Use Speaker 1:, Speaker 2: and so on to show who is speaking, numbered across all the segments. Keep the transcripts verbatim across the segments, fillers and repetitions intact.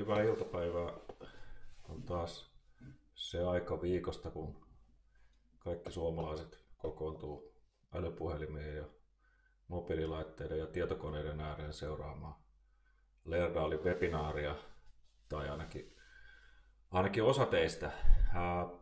Speaker 1: hyvää iltapäivää. On taas se aika viikosta, kun kaikki suomalaiset kokoontuu älypuhelimien ja mobiililaitteiden ja tietokoneiden ääreen seuraamaan Lerdalin webinaaria, tai ainakin, ainakin osa teistä. Ää, ää,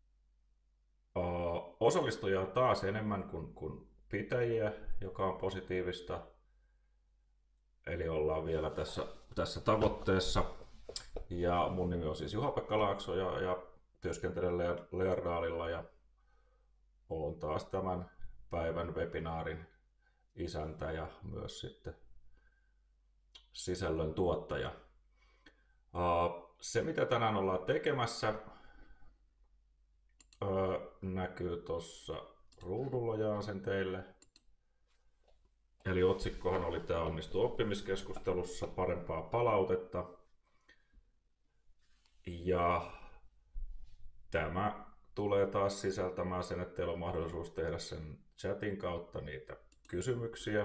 Speaker 1: osallistujia on taas enemmän kuin, kuin pitäjiä, joka on positiivista. Eli ollaan vielä tässä, tässä tavoitteessa. Ja mun nimi on siis Juha-Pekka Laakso ja, ja työskentelen Lerdalilla ja olen taas tämän päivän webinaarin isäntä ja myös sitten sisällön tuottaja. Se mitä tänään ollaan tekemässä näkyy tuossa ruudulla, jaan sen teille. Eli otsikkohan oli tämä onnistu oppimiskeskustelussa parempaa palautetta. Ja tämä tulee taas sisältämään sen, että teillä on mahdollisuus tehdä sen chatin kautta niitä kysymyksiä.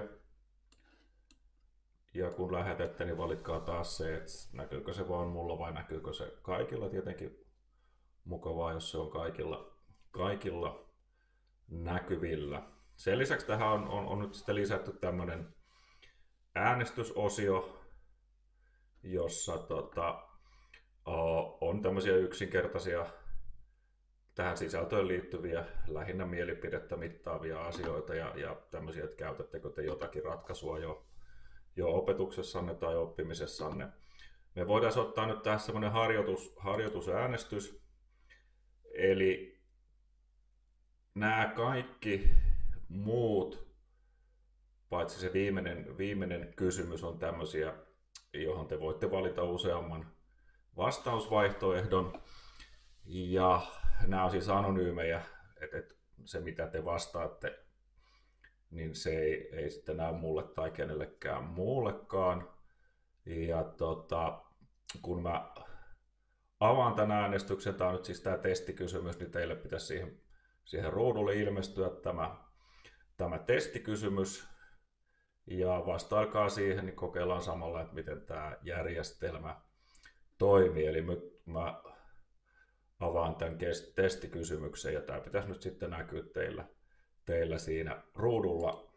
Speaker 1: Ja kun lähetätte, niin valitkaa taas se, että näkyykö se vaan mulla vai näkyykö se kaikilla. Tietenkin mukavaa, jos se on kaikilla, kaikilla näkyvillä. Sen lisäksi tähän on, on, on nyt sitten lisätty tämmöinen äänestysosio, jossa tota, on tämmöisiä yksinkertaisia tähän sisältöön liittyviä, lähinnä mielipidettä mittaavia asioita ja, ja tämmöisiä, että käytättekö te jotakin ratkaisua jo, jo opetuksessanne tai oppimisessanne. Me voidaan ottaa nyt tässä semmoinen harjoitus, harjoitusäänestys, eli nämä kaikki muut, paitsi se viimeinen, viimeinen kysymys on tämmöisiä, johon te voitte valita useamman vastausvaihtoehdon. Ja nämä on siis anonyymejä, että se mitä te vastaatte, niin se ei, ei sitten näy mulle tai kenellekään muullekaan. Ja tota, kun mä avaan tämän äänestyksen, tämä on nyt siis tämä testikysymys, niin teille pitäisi siihen, siihen ruudulle ilmestyä tämä, tämä testikysymys. Ja vastailkaa siihen, niin kokeillaan samalla, että miten tämä järjestelmä toimii. Eli mä avaan tämän testikysymyksen ja tämä pitäisi nyt sitten näkyä teillä, teillä siinä ruudulla.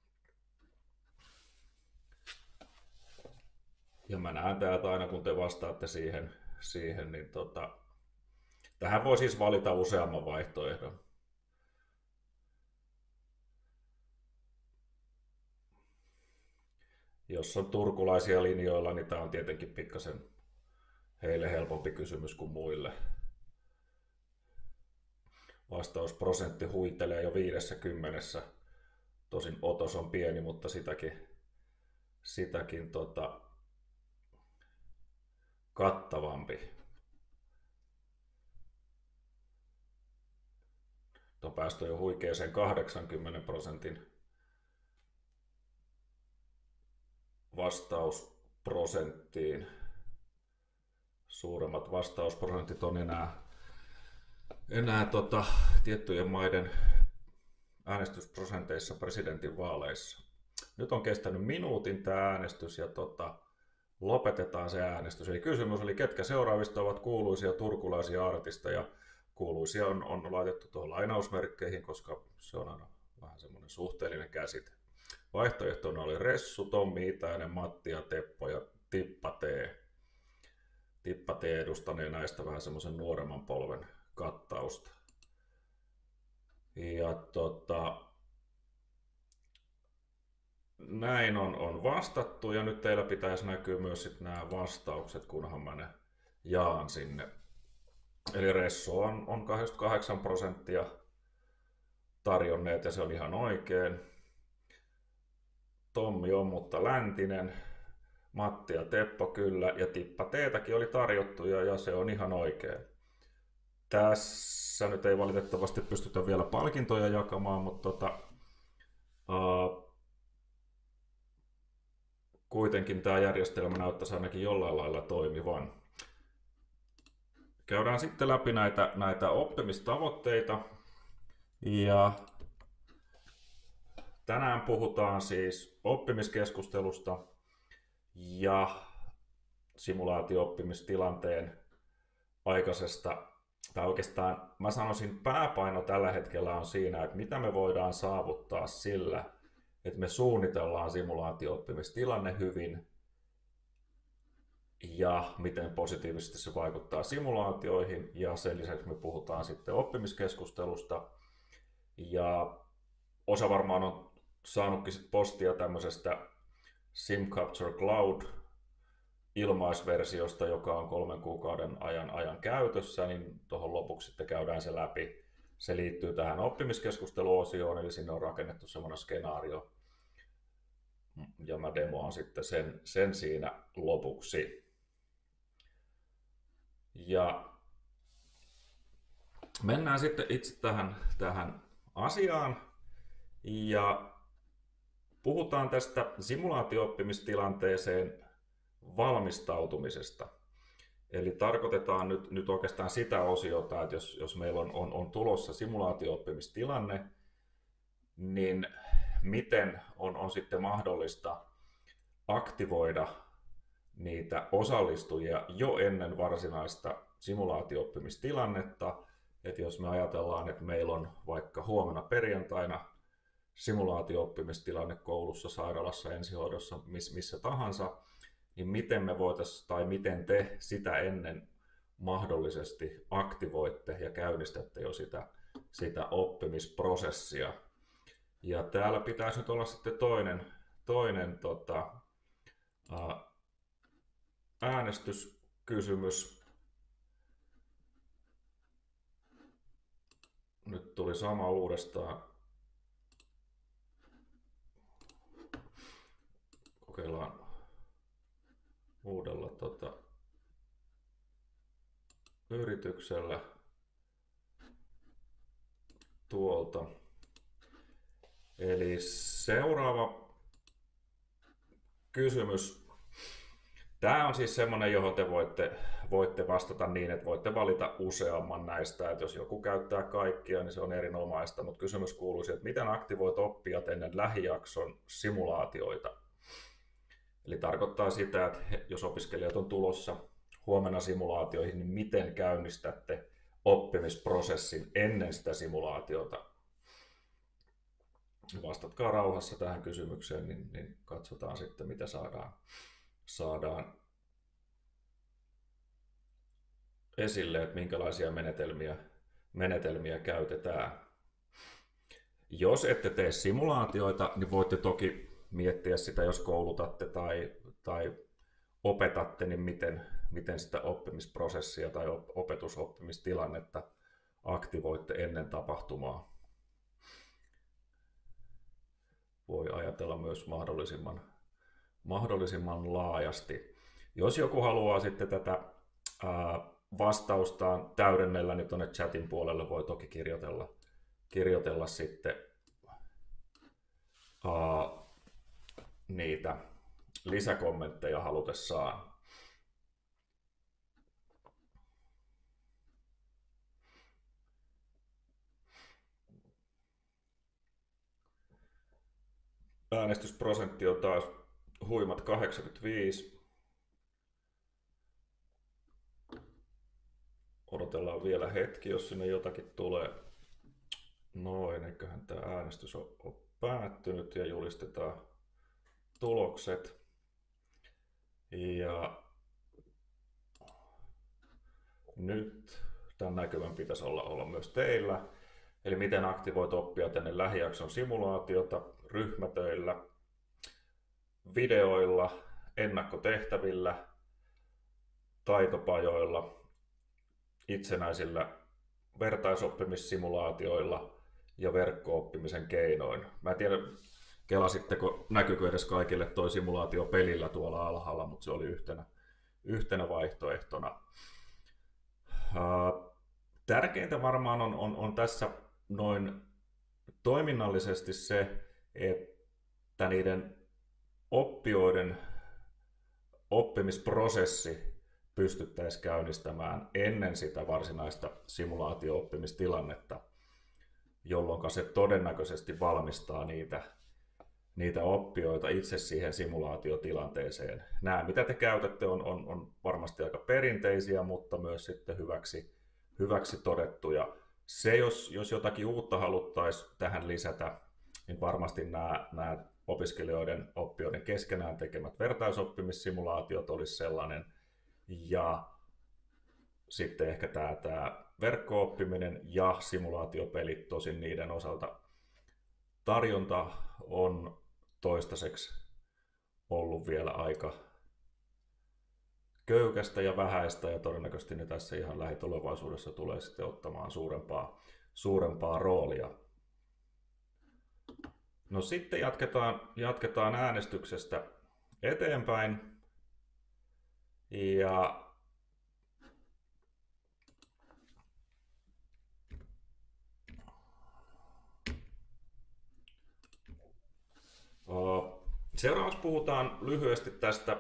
Speaker 1: Ja mä näen täältä aina kun te vastaatte siihen, siihen niin tota, tähän voi siis valita useamman vaihtoehdon. Jos on turkulaisia linjoilla, niin tämä on tietenkin pikkasen heille helpompi kysymys kuin muille. Vastausprosentti huitelee jo viidessäkymmenessä. Tosin otos on pieni, mutta sitäkin, sitäkin tota, kattavampi. On päästy jo huikeeseen kahdeksankymmenen prosentin vastausprosenttiin. Suuremmat vastausprosentit on enää, enää tota, tiettyjen maiden äänestysprosenteissa presidentinvaaleissa. Nyt on kestänyt minuutin tämä äänestys ja tota, lopetetaan se äänestys. Eli kysymys oli, ketkä seuraavista ovat kuuluisia turkulaisia artisteja. Kuuluisia on, on laitettu tuohon lainausmerkkeihin, koska se on aina vähän semmoinen suhteellinen käsite. Vaihtoehtona oli Ressu, Tommi Itäinen, Matti ja Teppo ja Tippa T. Tippa T edustanee näistä vähän semmoisen nuoremman polven kattausta. Ja tota, näin on, on vastattu ja nyt teillä pitäisi näkyä myös sit nämä vastaukset, kunhan mä ne jaan sinne. Eli Ressu on, on kahdeksankymmentäkahdeksan prosenttia tarjonneet ja se on ihan oikein. Tommi on, mutta läntinen. Matti ja Teppo kyllä, ja Tippa Teetäkin oli tarjottu ja, ja se on ihan oikein. Tässä nyt ei valitettavasti pystytä vielä palkintoja jakamaan, mutta tota, uh, kuitenkin tämä järjestelmä näyttäisi ainakin jollain lailla toimivan. Käydään sitten läpi näitä, näitä oppimistavoitteita. Ja tänään puhutaan siis oppimiskeskustelusta. Ja simulaatio-oppimistilanteen aikaisesta, tai oikeastaan mä sanoisin pääpaino tällä hetkellä on siinä, että mitä me voidaan saavuttaa sillä, että me suunnitellaan simulaatio-oppimistilanne hyvin ja miten positiivisesti se vaikuttaa simulaatioihin, ja sen lisäksi me puhutaan sitten oppimiskeskustelusta, ja osa varmaan on saanutkin sit postia tämmöisestä Sim Capture Cloud ilmaisversiosta, joka on kolmen kuukauden ajan, ajan käytössä, niin tuohon lopuksi sitten käydään se läpi. Se liittyy tähän oppimiskeskusteluosioon, eli sinne on rakennettu semmoinen skenaario, ja mä demoan sitten sen, sen siinä lopuksi. Ja mennään sitten itse tähän, tähän asiaan, ja puhutaan tästä simulaatio-oppimistilanteeseen valmistautumisesta. Eli tarkoitetaan nyt, nyt oikeastaan sitä osiota, että jos, jos meillä on, on, on tulossa simulaatio-oppimistilanne, niin miten on, on sitten mahdollista aktivoida niitä osallistujia jo ennen varsinaista simulaatio-oppimistilannetta. Että jos me ajatellaan, että meillä on vaikka huomenna perjantaina simulaatio-oppimistilanne koulussa, sairaalassa, ensihoidossa, missä tahansa, niin miten me voitaisiin, tai miten te sitä ennen mahdollisesti aktivoitte ja käynnistätte jo sitä, sitä oppimisprosessia. Ja täällä pitäisi nyt olla sitten toinen, toinen tota, äänestyskysymys. Nyt tuli sama uudestaan. Kokeillaan uudella tota, yrityksellä tuolta. Eli seuraava kysymys. Tämä on siis semmoinen, johon te voitte, voitte vastata niin, että voitte valita useamman näistä. Että jos joku käyttää kaikkia, niin se on erinomaista. Mutta kysymys kuuluisi, että miten aktivoit oppijat ennen lähijakson simulaatioita? Eli tarkoittaa sitä, että jos opiskelijat on tulossa huomenna simulaatioihin, niin miten käynnistätte oppimisprosessin ennen sitä simulaatiota? Vastatkaa rauhassa tähän kysymykseen, niin, niin katsotaan sitten, mitä saadaan, saadaan esille, että minkälaisia menetelmiä, menetelmiä käytetään. Jos ette tee simulaatioita, niin voitte toki miettiä sitä, jos koulutatte tai, tai opetatte, niin miten, miten sitä oppimisprosessia tai opetusoppmistilannetta aktivoitte ennen tapahtumaa. Voi ajatella myös mahdollisimman, mahdollisimman laajasti. Jos joku haluaa sitten tätä ää, vastaustaan täydennellä, niin tuonne chatin puolelle voi toki kirjoitella, kirjoitella sitten ää, niitä lisäkommentteja halutessaan. Äänestysprosentti on taas huimat kahdeksankymmentäviisi. Odotellaan vielä hetki, jos sinne jotakin tulee. Noin, eiköhän tämä äänestys on, on päättynyt ja julistetaan tulokset. Ja nyt tämän näkymän pitäisi olla, olla myös teillä. Eli miten aktivoit oppijat ennen lähijakson simulaatiota ryhmätöillä, videoilla, ennakkotehtävillä, taitopajoilla, itsenäisillä vertaisoppimissimulaatioilla ja verkko-oppimisen keinoin. Mä en tiedä, kelasitteko, näkyykö edes kaikille toi simulaatio pelillä tuolla alhaalla, mutta se oli yhtenä, yhtenä vaihtoehtona. Tärkeintä varmaan on, on, on tässä noin toiminnallisesti se, että niiden oppijoiden oppimisprosessi pystyttäisiin käynnistämään ennen sitä varsinaista simulaatio-oppimistilannetta, jolloin se todennäköisesti valmistaa niitä, niitä oppijoita itse siihen simulaatiotilanteeseen. Nämä, mitä te käytätte, on, on, on varmasti aika perinteisiä, mutta myös sitten hyväksi, hyväksi todettuja. Se, jos, jos jotakin uutta haluttaisiin tähän lisätä, niin varmasti nämä, nämä opiskelijoiden, oppijoiden keskenään tekemät vertaisoppimissimulaatiot olisi sellainen. Ja sitten ehkä tämä, tämä verkko-oppiminen ja simulaatiopelit, tosin niiden osalta tarjonta on toistaiseksi ollut vielä aika köykästä ja vähäistä, ja todennäköisesti ne tässä ihan lähitulevaisuudessa tulee sitten ottamaan suurempaa, suurempaa roolia. No sitten jatketaan, jatketaan äänestyksestä eteenpäin. Ja seuraavaksi puhutaan lyhyesti tästä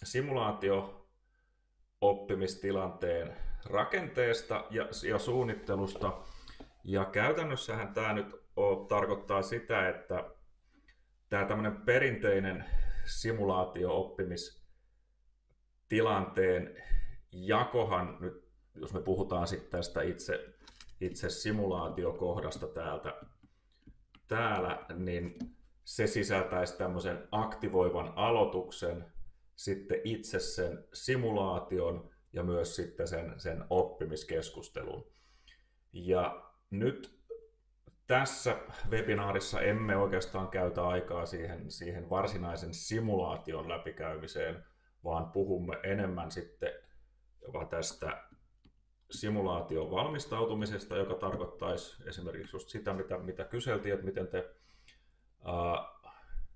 Speaker 1: simulaatio-oppimistilanteen rakenteesta ja, ja suunnittelusta. Ja käytännössähän tämä nyt on, tarkoittaa sitä, että tämä tämmöinen perinteinen simulaatio-oppimistilanteen jakohan nyt, jos me puhutaan sitten tästä itse, itse simulaatiokohdasta täältä, täällä, niin se sisältäisi tämmöisen aktivoivan aloituksen, sitten itse sen simulaation ja myös sitten sen, sen oppimiskeskustelun. Ja nyt tässä webinaarissa emme oikeastaan käytä aikaa siihen, siihen varsinaisen simulaation läpikäymiseen, vaan puhumme enemmän sitten jopa tästä simulaation valmistautumisesta, joka tarkoittaisi esimerkiksi just sitä, mitä, mitä kyseltiin, että miten te Uh,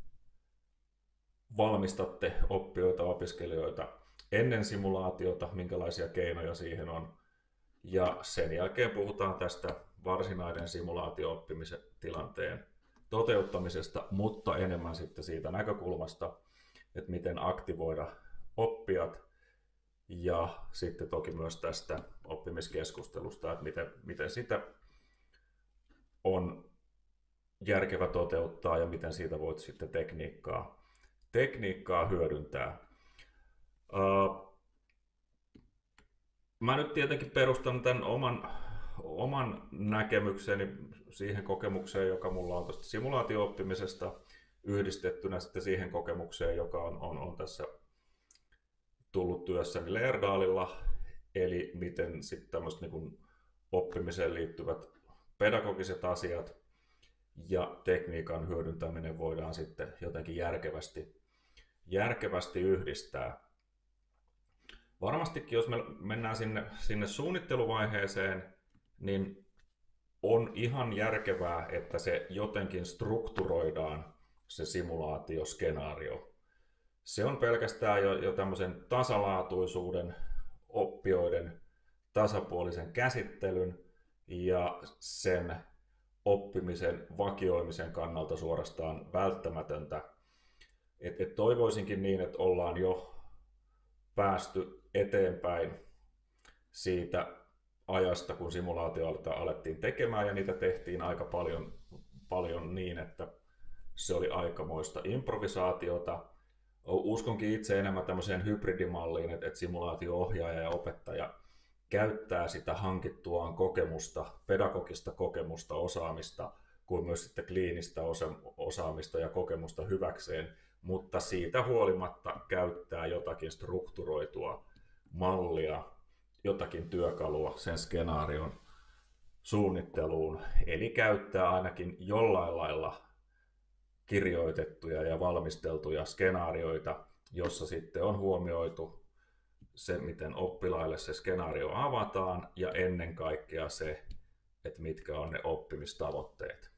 Speaker 1: valmistatte oppijoita, opiskelijoita ennen simulaatiota, minkälaisia keinoja siihen on. Ja sen jälkeen puhutaan tästä varsinaisen simulaatio-oppimisen tilanteen toteuttamisesta, mutta enemmän sitten siitä näkökulmasta, että miten aktivoida oppijat ja sitten toki myös tästä oppimiskeskustelusta, että miten, miten sitä on järkevä toteuttaa ja miten siitä voit sitten tekniikkaa, tekniikkaa hyödyntää. Uh, mä nyt tietenkin perustan tämän oman, oman näkemykseni siihen kokemukseen, joka mulla on tuosta simulaatio-oppimisesta yhdistettynä sitten siihen kokemukseen, joka on, on, on tässä tullut työssäni Lerdalilla, eli miten sitten tämmöiset niin kuin oppimiseen liittyvät pedagogiset asiat ja tekniikan hyödyntäminen voidaan sitten jotenkin järkevästi, järkevästi yhdistää. Varmastikin, jos me mennään sinne, sinne suunnitteluvaiheeseen, niin on ihan järkevää, että se jotenkin strukturoidaan, se simulaatioskenaario. Se on pelkästään jo, jo tämmöisen tasalaatuisuuden, oppijoiden tasapuolisen käsittelyn ja sen oppimisen vakioimisen kannalta suorastaan välttämätöntä. Et, et toivoisinkin niin, että ollaan jo päästy eteenpäin siitä ajasta, kun simulaatioita alettiin tekemään, ja niitä tehtiin aika paljon, paljon niin, että se oli aikamoista improvisaatiota. Uskonkin itse enemmän tämmöiseen hybridimalliin, että, että simulaatio-ohjaaja ja opettaja käyttää sitä hankittuaan kokemusta, pedagogista kokemusta, osaamista, kuin myös sitten kliinistä osaamista ja kokemusta hyväkseen, mutta siitä huolimatta käyttää jotakin strukturoitua mallia, jotakin työkalua sen skenaarion suunnitteluun, eli käyttää ainakin jollain lailla kirjoitettuja ja valmisteltuja skenaarioita, jossa sitten on huomioitu se, miten oppilaille se skenaario avataan, ja ennen kaikkea se, että mitkä on ne oppimistavoitteet.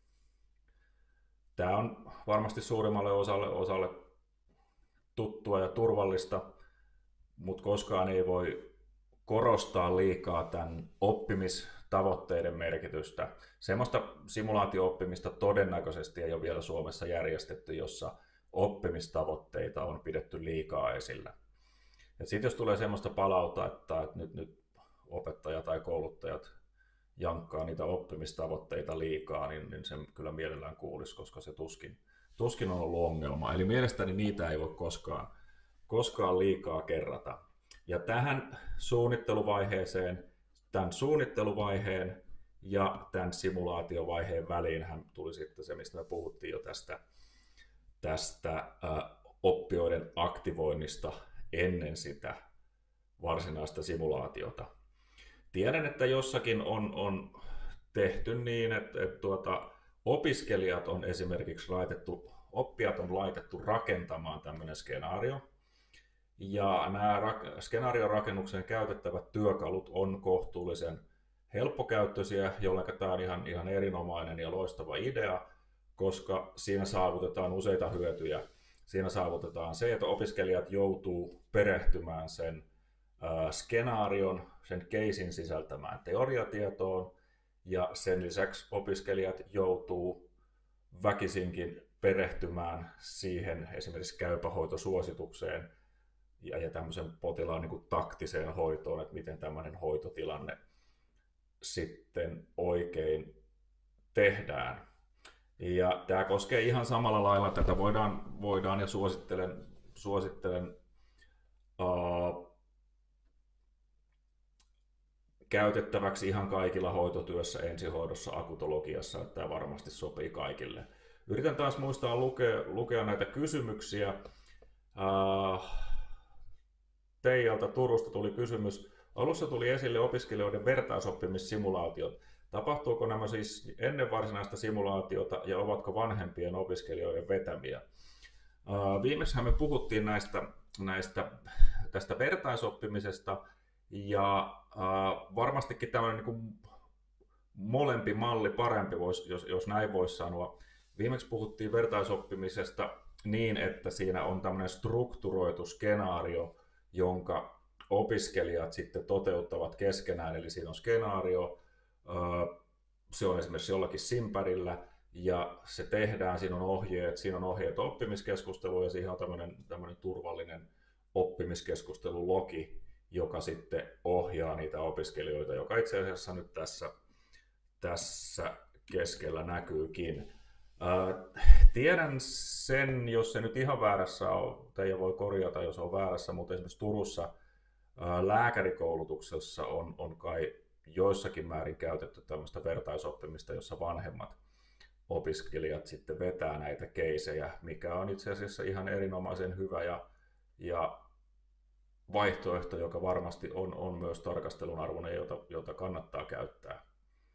Speaker 1: Tämä on varmasti suurimmalle osalle, osalle tuttua ja turvallista, mutta koskaan ei voi korostaa liikaa tämän oppimistavoitteiden merkitystä. Semmoista simulaatio-oppimista todennäköisesti ei ole vielä Suomessa järjestetty, jossa oppimistavoitteita on pidetty liikaa esillä. Sitten jos tulee semmoista palautta, että, että nyt, nyt opettaja tai kouluttajat jankkaa niitä oppimistavoitteita liikaa, niin, niin sen kyllä mielellään kuulisi, koska se tuskin, tuskin on ollut ongelma. Eli mielestäni niitä ei voi koskaan, koskaan liikaa kerrata. Ja tähän suunnitteluvaiheeseen, tämän suunnitteluvaiheen ja tämän simulaatiovaiheen väliin hän tuli sitten se, mistä me puhuttiin jo tästä, tästä äh, oppijoiden aktivoinnista ennen sitä varsinaista simulaatiota. Tiedän, että jossakin on, on tehty niin, että, että tuota, opiskelijat on esimerkiksi laitettu, oppijat on laitettu rakentamaan tämmöinen skenaario. Ja nämä rak- skenaariorakennukseen käytettävät työkalut on kohtuullisen helppokäyttöisiä, jolloin tämä on ihan, ihan erinomainen ja loistava idea, koska siinä saavutetaan useita hyötyjä. Siinä saavutetaan se, että opiskelijat joutuu perehtymään sen äh, skenaarion, sen keisin sisältämään teoriatietoon, ja sen lisäksi opiskelijat joutuu väkisinkin perehtymään siihen esimerkiksi käypähoitosuositukseen ja, ja tämmöisen potilaan niin kuin taktiseen hoitoon, että miten tämmöinen hoitotilanne sitten oikein tehdään. Ja tämä koskee ihan samalla lailla, tätä voidaan, voidaan ja suosittelen, suosittelen uh, käytettäväksi ihan kaikilla hoitotyössä, ensihoidossa, akutologiassa, että tämä varmasti sopii kaikille. Yritän taas muistaa lukea, lukea näitä kysymyksiä. Uh, Teijalta Turusta tuli kysymys. Alussa tuli esille opiskelijoiden vertaisoppimissimulaatiot. Tapahtuuko nämä siis ennen varsinaista simulaatiota ja ovatko vanhempien opiskelijoiden vetämiä? Viimeksi me puhuttiin näistä, näistä, tästä vertaisoppimisesta ja varmastikin tämmöinen niin kuin molempi malli parempi, jos, jos näin voisi sanoa. Viimeksi puhuttiin vertaisoppimisesta niin, että siinä on tämmöinen strukturoitu skenaario, jonka opiskelijat sitten toteuttavat keskenään, eli siinä on skenaario, se on esimerkiksi jollakin simpärillä, ja se tehdään, siinä on ohjeet, siinä on ohjeet oppimiskeskusteluun, ja siihen on tämmöinen, tämmöinen turvallinen oppimiskeskustelulogi, joka sitten ohjaa niitä opiskelijoita, joka itse asiassa nyt tässä, tässä keskellä näkyykin. Tiedän sen, jos se nyt ihan väärässä on, teidän voi korjata, jos on väärässä, mutta esimerkiksi Turussa lääkärikoulutuksessa on, on kai joissakin määrin käytetty tämmöistä vertaisoppimista, jossa vanhemmat opiskelijat sitten vetää näitä keisejä, mikä on itse asiassa ihan erinomaisen hyvä ja, ja vaihtoehto, joka varmasti on, on myös tarkastelun arvoinen, jota, jota kannattaa käyttää.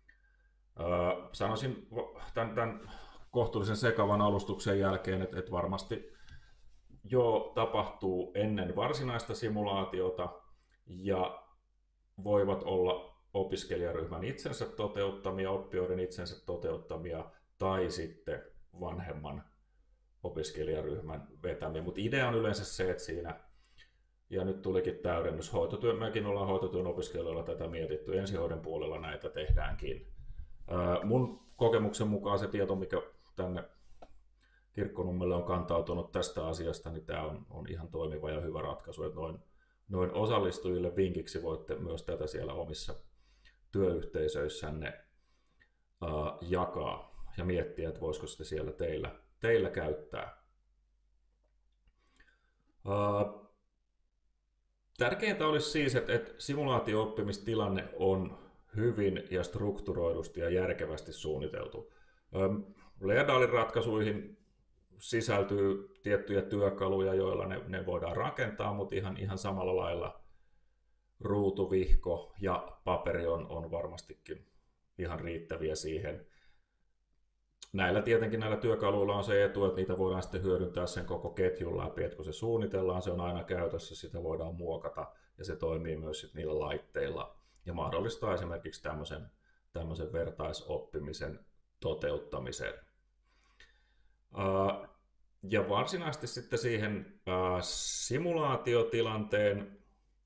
Speaker 1: Öö, sanoisin tämän, tämän kohtuullisen sekavan alustuksen jälkeen, että, että varmasti jo tapahtuu ennen varsinaista simulaatiota ja voivat olla opiskelijaryhmän itsensä toteuttamia, oppijoiden itsensä toteuttamia tai sitten vanhemman opiskelijaryhmän vetämiä. Mutta idea on yleensä se, että siinä, ja nyt tulikin täydennys, hoitotyö, mekin ollaan hoitotyön opiskelijoilla tätä mietitty, ensihoidon puolella näitä tehdäänkin. Mun kokemuksen mukaan se tieto, mikä tänne Kirkkonummelle on kantautunut tästä asiasta, niin tämä on, on ihan toimiva ja hyvä ratkaisu. Että noin, noin osallistujille vinkiksi voitte myös tätä siellä omissa työyhteisöissänne uh, jakaa ja miettiä, että voisiko sitä siellä teillä, teillä käyttää. Uh, tärkeintä olisi siis, että, että simulaatio-oppimistilanne on hyvin ja strukturoidusti ja järkevästi suunniteltu. Lerdalin ratkaisuihin sisältyy tiettyjä työkaluja, joilla ne, ne voidaan rakentaa, mutta ihan, ihan samalla lailla ruutuvihko ja paperi on, on varmastikin ihan riittäviä siihen. Näillä tietenkin näillä työkaluilla on se etu, että niitä voidaan sitten hyödyntää sen koko ketjun läpi, että kun se suunnitellaan, se on aina käytössä, sitä voidaan muokata ja se toimii myös sit niillä laitteilla ja mahdollistaa esimerkiksi tämmöisen, tämmöisen vertaisoppimisen toteuttamisen. Ja varsinaisesti sitten siihen simulaatiotilanteen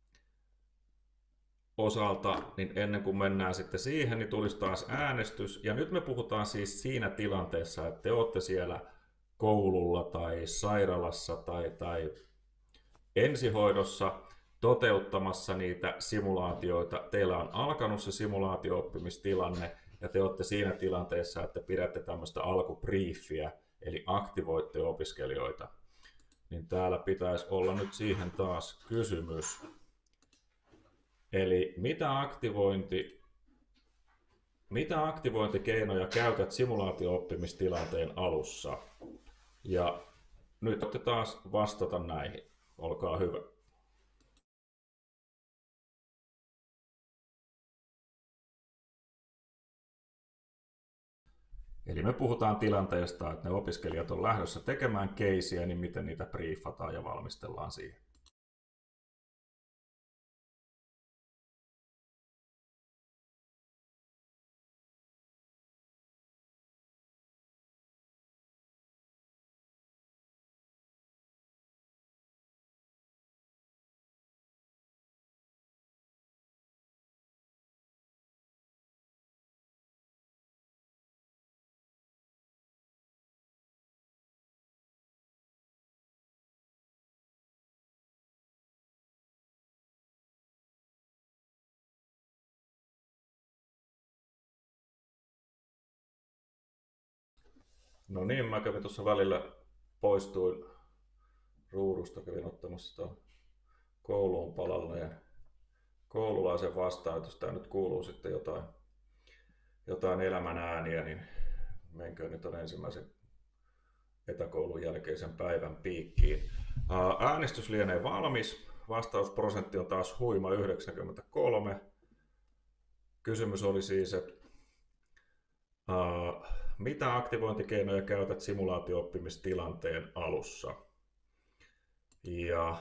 Speaker 1: osalta, niin ennen kuin mennään sitten siihen, niin tulisi taas äänestys. Ja nyt me puhutaan siis siinä tilanteessa, että te olette siellä koululla tai sairaalassa tai, tai ensihoidossa toteuttamassa niitä simulaatioita. Teillä on alkanut se simulaatio-oppimistilanne ja te olette siinä tilanteessa, että pidätte tämmöistä alkubriefiä, eli aktivoitte opiskelijoita, niin täällä pitäisi olla nyt siihen taas kysymys. Eli mitä, aktivointi, mitä aktivointikeinoja käytät simulaatio-oppimistilanteen alussa? Ja nyt voitte taas vastata näihin. Olkaa hyvä. Eli me puhutaan tilanteesta, että ne opiskelijat on lähdössä tekemään keisiä, niin miten niitä briefataan ja valmistellaan siihen. No niin, mä kävin tuossa välillä, poistuin ruudusta, kävin ottamassa tuon kouluun palalleen koululaisen vastaan, että jos tää nyt kuuluu sitten jotain, jotain elämän ääniä, niin menkö nyt on ensimmäisen etäkoulun jälkeisen päivän piikkiin. Äänestys lienee valmis, vastausprosentti on taas huima yhdeksänkymmentäkolme. Kysymys oli siis, että uh, mitä aktivointikeinoja käytät simulaatio-oppimistilanteen alussa? Ja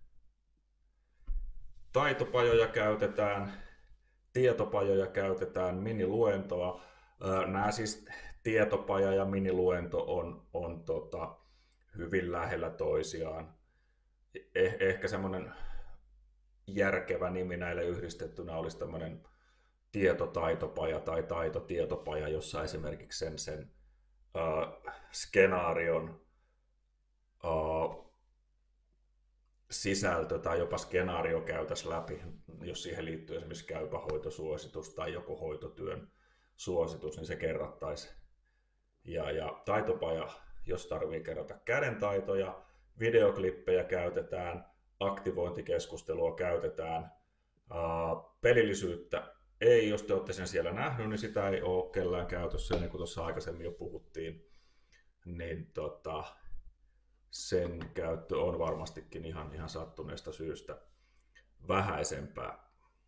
Speaker 1: taitopajoja käytetään, tietopajoja käytetään, miniluentoa. Nämä siis tietopaja ja miniluento on, on tota, hyvin lähellä toisiaan. Eh, ehkä semmoinen järkevä nimi näille yhdistettynä olisi tämmöinen tietotaitopaja tai taitotietopaja, jossa esimerkiksi sen, sen uh, skenaarion uh, sisältö tai jopa skenaario käytäisiin läpi, jos siihen liittyy esimerkiksi käypä hoitosuositus tai joku hoitotyön suositus, niin se kerrattaisi. Ja, ja taitopaja, jos tarvii kerrata kädentaitoja, videoklippejä käytetään, aktivointikeskustelua käytetään, uh, pelillisyyttä ei, jos te olette sen siellä nähnyt, niin sitä ei ole kellään käytössä, niin kuin tuossa aikaisemmin jo puhuttiin, niin tota, sen käyttö on varmastikin ihan, ihan sattuneesta syystä vähäisempää.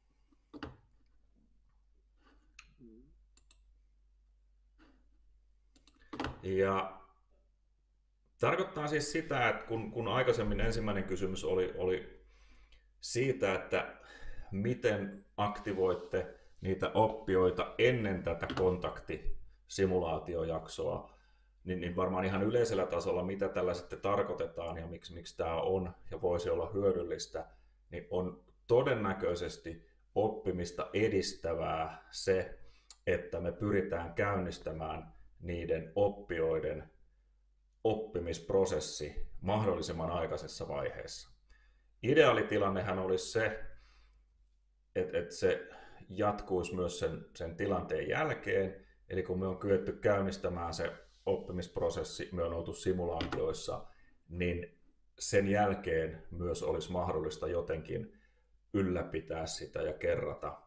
Speaker 1: Ja tarkoittaa siis sitä, että kun, kun aikaisemmin ensimmäinen kysymys oli, oli siitä, että miten aktivoitte niitä oppijoita ennen tätä kontaktisimulaatiojaksoa, niin, niin varmaan ihan yleisellä tasolla, mitä tällä sitten tarkoitetaan ja miksi, miksi tämä on ja voisi olla hyödyllistä, niin on todennäköisesti oppimista edistävää se, että me pyritään käynnistämään niiden oppijoiden oppimisprosessi mahdollisimman aikaisessa vaiheessa. Ideaalitilannehan olisi se, että, että se jatkuisi myös sen, sen tilanteen jälkeen, eli kun me on kyetty käynnistämään se oppimisprosessi, me on oltu simulaatioissa, niin sen jälkeen myös olisi mahdollista jotenkin ylläpitää sitä ja kerrata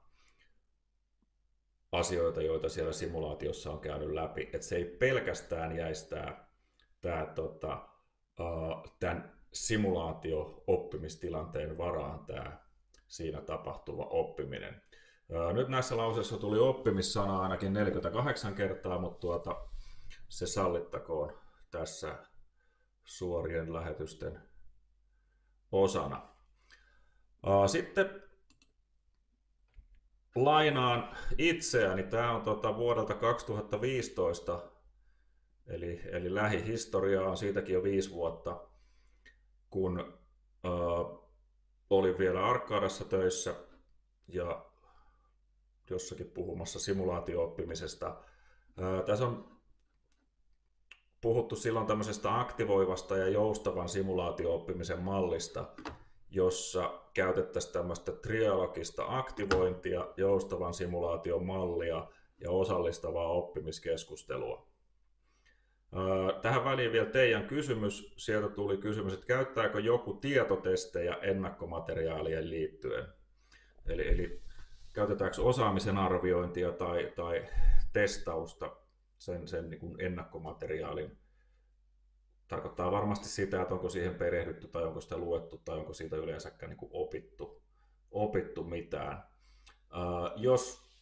Speaker 1: asioita, joita siellä simulaatiossa on käynyt läpi. Että se ei pelkästään jäisi tämä, tämä, tota, tämän simulaatio-oppimistilanteen varaan tämä siinä tapahtuva oppiminen. Nyt näissä lauseissa tuli oppimissana ainakin neljäkymmentäkahdeksan kertaa, mutta tuota, se sallittakoon tässä suorien lähetysten osana. Sitten lainaan itseäni. Tämä on tuota vuodelta kaksituhattaviisitoista, eli, eli lähihistoria on siitäkin jo viisi vuotta, kun äh, olin vielä Arcadassa töissä ja jossakin puhumassa simulaatio-oppimisesta. Äh, tässä on puhuttu silloin tämmöisestä aktivoivasta ja joustavan simulaatio-oppimisen mallista, jossa käytettäisiin tämmöistä trialogista aktivointia, joustavan simulaation mallia ja osallistavaa oppimiskeskustelua. Tähän väliin vielä teidän kysymys. Sieltä tuli kysymys, että käyttääkö joku tietotestejä ennakkomateriaalien liittyen? Eli, eli käytetäänkö osaamisen arviointia tai, tai testausta sen, sen niin kuin ennakkomateriaalin? Tarkoittaa varmasti sitä, että onko siihen perehdytty tai onko sitä luettu tai onko siitä yleensäkään niin kuin opittu, opittu mitään. Ää, jos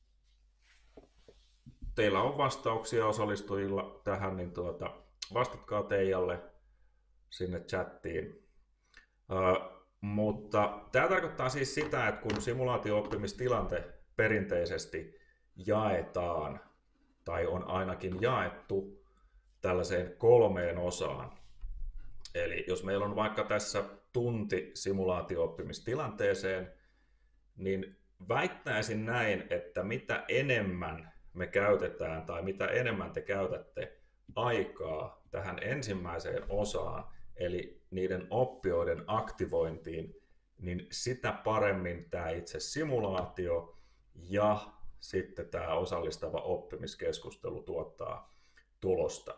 Speaker 1: teillä on vastauksia osallistujilla tähän, niin tuota, vastatkaa Teijalle sinne chattiin. Ää, mutta tämä tarkoittaa siis sitä, että kun simulaatio-oppimistilante perinteisesti jaetaan tai on ainakin jaettu tällaiseen kolmeen osaan. Eli jos meillä on vaikka tässä tunti simulaatio-oppimistilanteeseen, niin väittäisin näin, että mitä enemmän me käytetään tai mitä enemmän te käytätte aikaa tähän ensimmäiseen osaan, eli niiden oppijoiden aktivointiin, niin sitä paremmin tämä itse simulaatio ja sitten tämä osallistava oppimiskeskustelu tuottaa tulosta.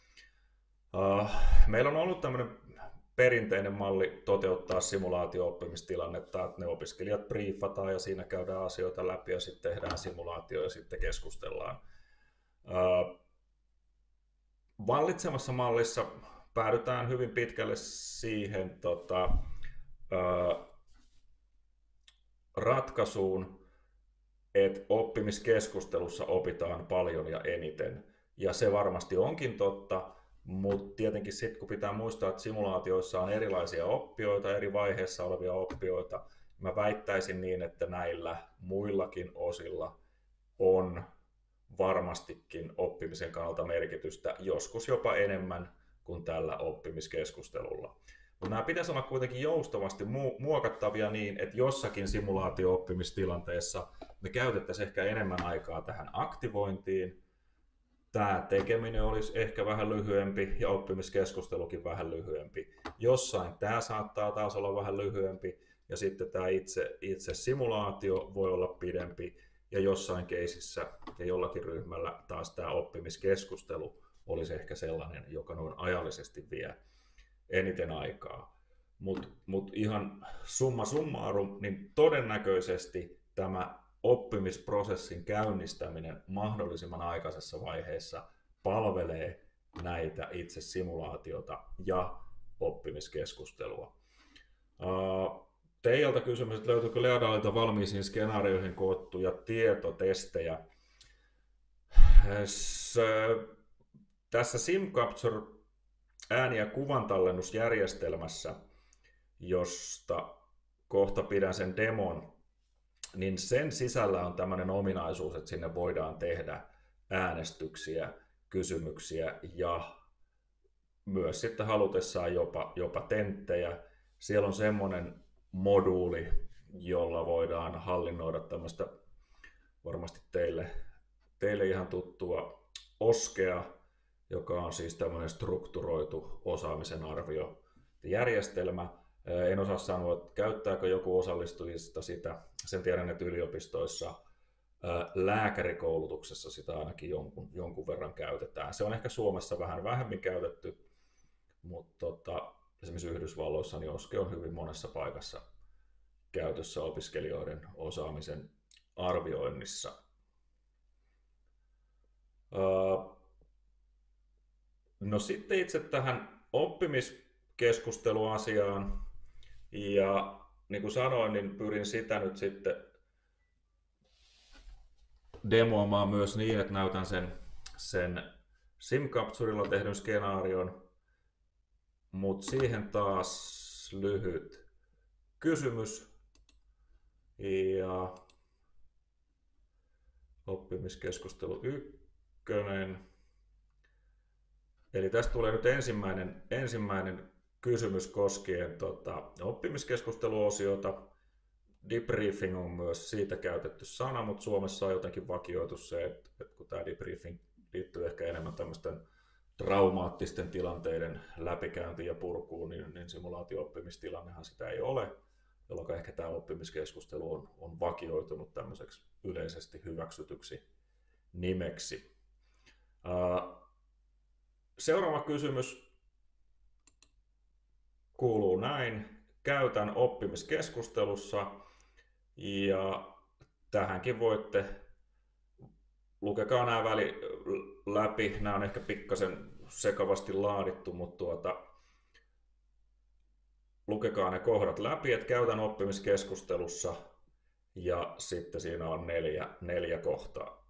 Speaker 1: Meillä on ollut tämmöinen perinteinen malli toteuttaa simulaatio-oppimistilannetta, että ne opiskelijat briefataan ja siinä käydään asioita läpi ja sitten tehdään simulaatio ja sitten keskustellaan. Vallitsevassa mallissa päädytään hyvin pitkälle siihen tota, ratkaisuun, että oppimiskeskustelussa opitaan paljon ja eniten. Ja se varmasti onkin totta, mutta tietenkin sitten kun pitää muistaa, että simulaatioissa on erilaisia oppijoita, eri vaiheissa olevia oppijoita, mä väittäisin niin, että näillä muillakin osilla on varmastikin oppimisen kannalta merkitystä, joskus jopa enemmän kuin tällä oppimiskeskustelulla. Mutta nämä pitäisi olla kuitenkin joustavasti muokattavia niin, että jossakin simulaatio-oppimistilanteessa me käytettäisiin ehkä enemmän aikaa tähän aktivointiin. Tämä tekeminen olisi ehkä vähän lyhyempi ja oppimiskeskustelukin vähän lyhyempi. Jossain tämä saattaa taas olla vähän lyhyempi ja sitten tämä itse, itse simulaatio voi olla pidempi ja jossain keisissä ja jollakin ryhmällä taas tämä oppimiskeskustelu olisi ehkä sellainen, joka noin ajallisesti vie eniten aikaa. Mutta mut ihan summa summarum, niin todennäköisesti tämä oppimisprosessin käynnistäminen mahdollisimman aikaisessa vaiheessa palvelee näitä itse simulaatiota ja oppimiskeskustelua. Teiltä kysymys, että löytyykö Leadalilta valmiisiin skenaarioihin koottuja tietotestejä? Tässä SimCapture ääni- ja kuvantallennusjärjestelmässä, josta kohta pidän sen demon, niin sen sisällä on tämmöinen ominaisuus, että sinne voidaan tehdä äänestyksiä, kysymyksiä ja myös sitten halutessaan jopa, jopa tenttejä. Siellä on semmoinen moduuli, jolla voidaan hallinnoida tämmöistä varmasti teille, teille ihan tuttua oskea, joka on siis tämmöinen strukturoitu osaamisen arviojärjestelmä. En osaa sanoa, että käyttääkö joku osallistujista sitä. Sen tiedän, että yliopistoissa lääkärikoulutuksessa sitä ainakin jonkun, jonkun verran käytetään. Se on ehkä Suomessa vähän vähemmän käytetty, mutta tota, esimerkiksi Yhdysvalloissa niin Oske on hyvin monessa paikassa käytössä opiskelijoiden osaamisen arvioinnissa. No sitten itse tähän oppimiskeskusteluasiaan. Ja niin kuin sanoin, niin pyrin sitä nyt sitten demoamaan myös niin, että näytän sen, sen SimCapturella tehdyn skenaarion, mutta siihen taas lyhyt kysymys ja oppimiskeskustelu ykkönen. Eli tästä tulee nyt ensimmäinen, ensimmäinen kysymys koskien tota, oppimiskeskusteluosiota. Debriefing on myös siitä käytetty sana, mutta Suomessa on jotenkin vakioitu se, että, että kun tämä debriefing liittyy ehkä enemmän tämmöisten traumaattisten tilanteiden läpikäyntiin ja purkuun, niin, niin simulaatio-oppimistilannehan sitä ei ole, jolloin ehkä tämä oppimiskeskustelu on, on vakioitunut tämmöiseksi yleisesti hyväksytyksi nimeksi. Uh, Seuraava kysymys kuuluu näin. Käytän oppimiskeskustelussa ja tähänkin voitte, lukekaa nämä väli, läpi, nämä on ehkä pikkasen sekavasti laadittu, mutta tuota, lukekaa ne kohdat läpi, että käytän oppimiskeskustelussa ja sitten siinä on neljä, neljä kohtaa.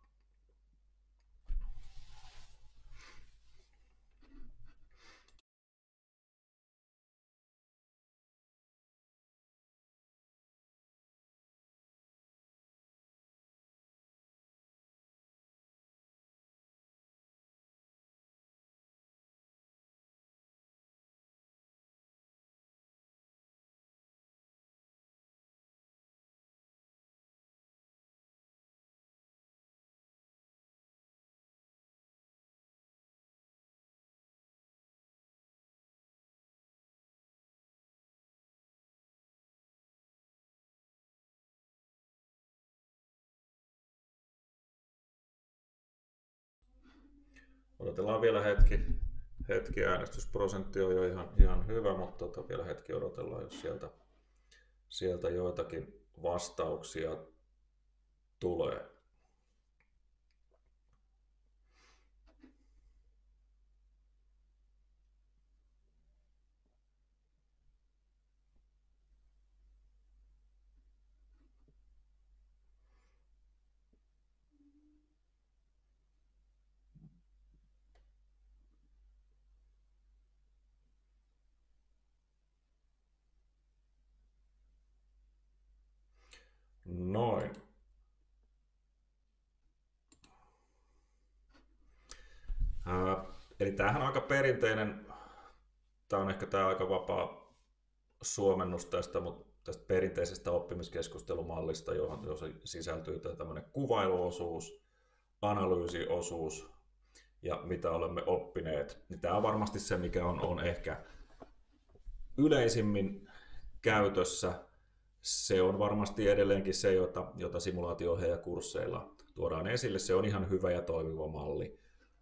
Speaker 1: Odotellaan vielä hetki. Hetki, äänestysprosentti on jo ihan, ihan hyvä, mutta tota, vielä hetki odotellaan, jos sieltä, sieltä joitakin vastauksia tulee. Noin. Ää, eli tämähän on aika perinteinen, tämä on ehkä tämä aika vapaa suomennus tästä, mutta tästä perinteisestä oppimiskeskustelumallista, johon, johon sisältyy tämmöinen kuvailuosuus, analyysiosuus ja mitä olemme oppineet. Niin tämä on varmasti se, mikä on, on ehkä yleisimmin käytössä. Se on varmasti edelleenkin se, jota, jota simulaatio-ohjaajakursseilla tuodaan esille. Se on ihan hyvä ja toimiva malli.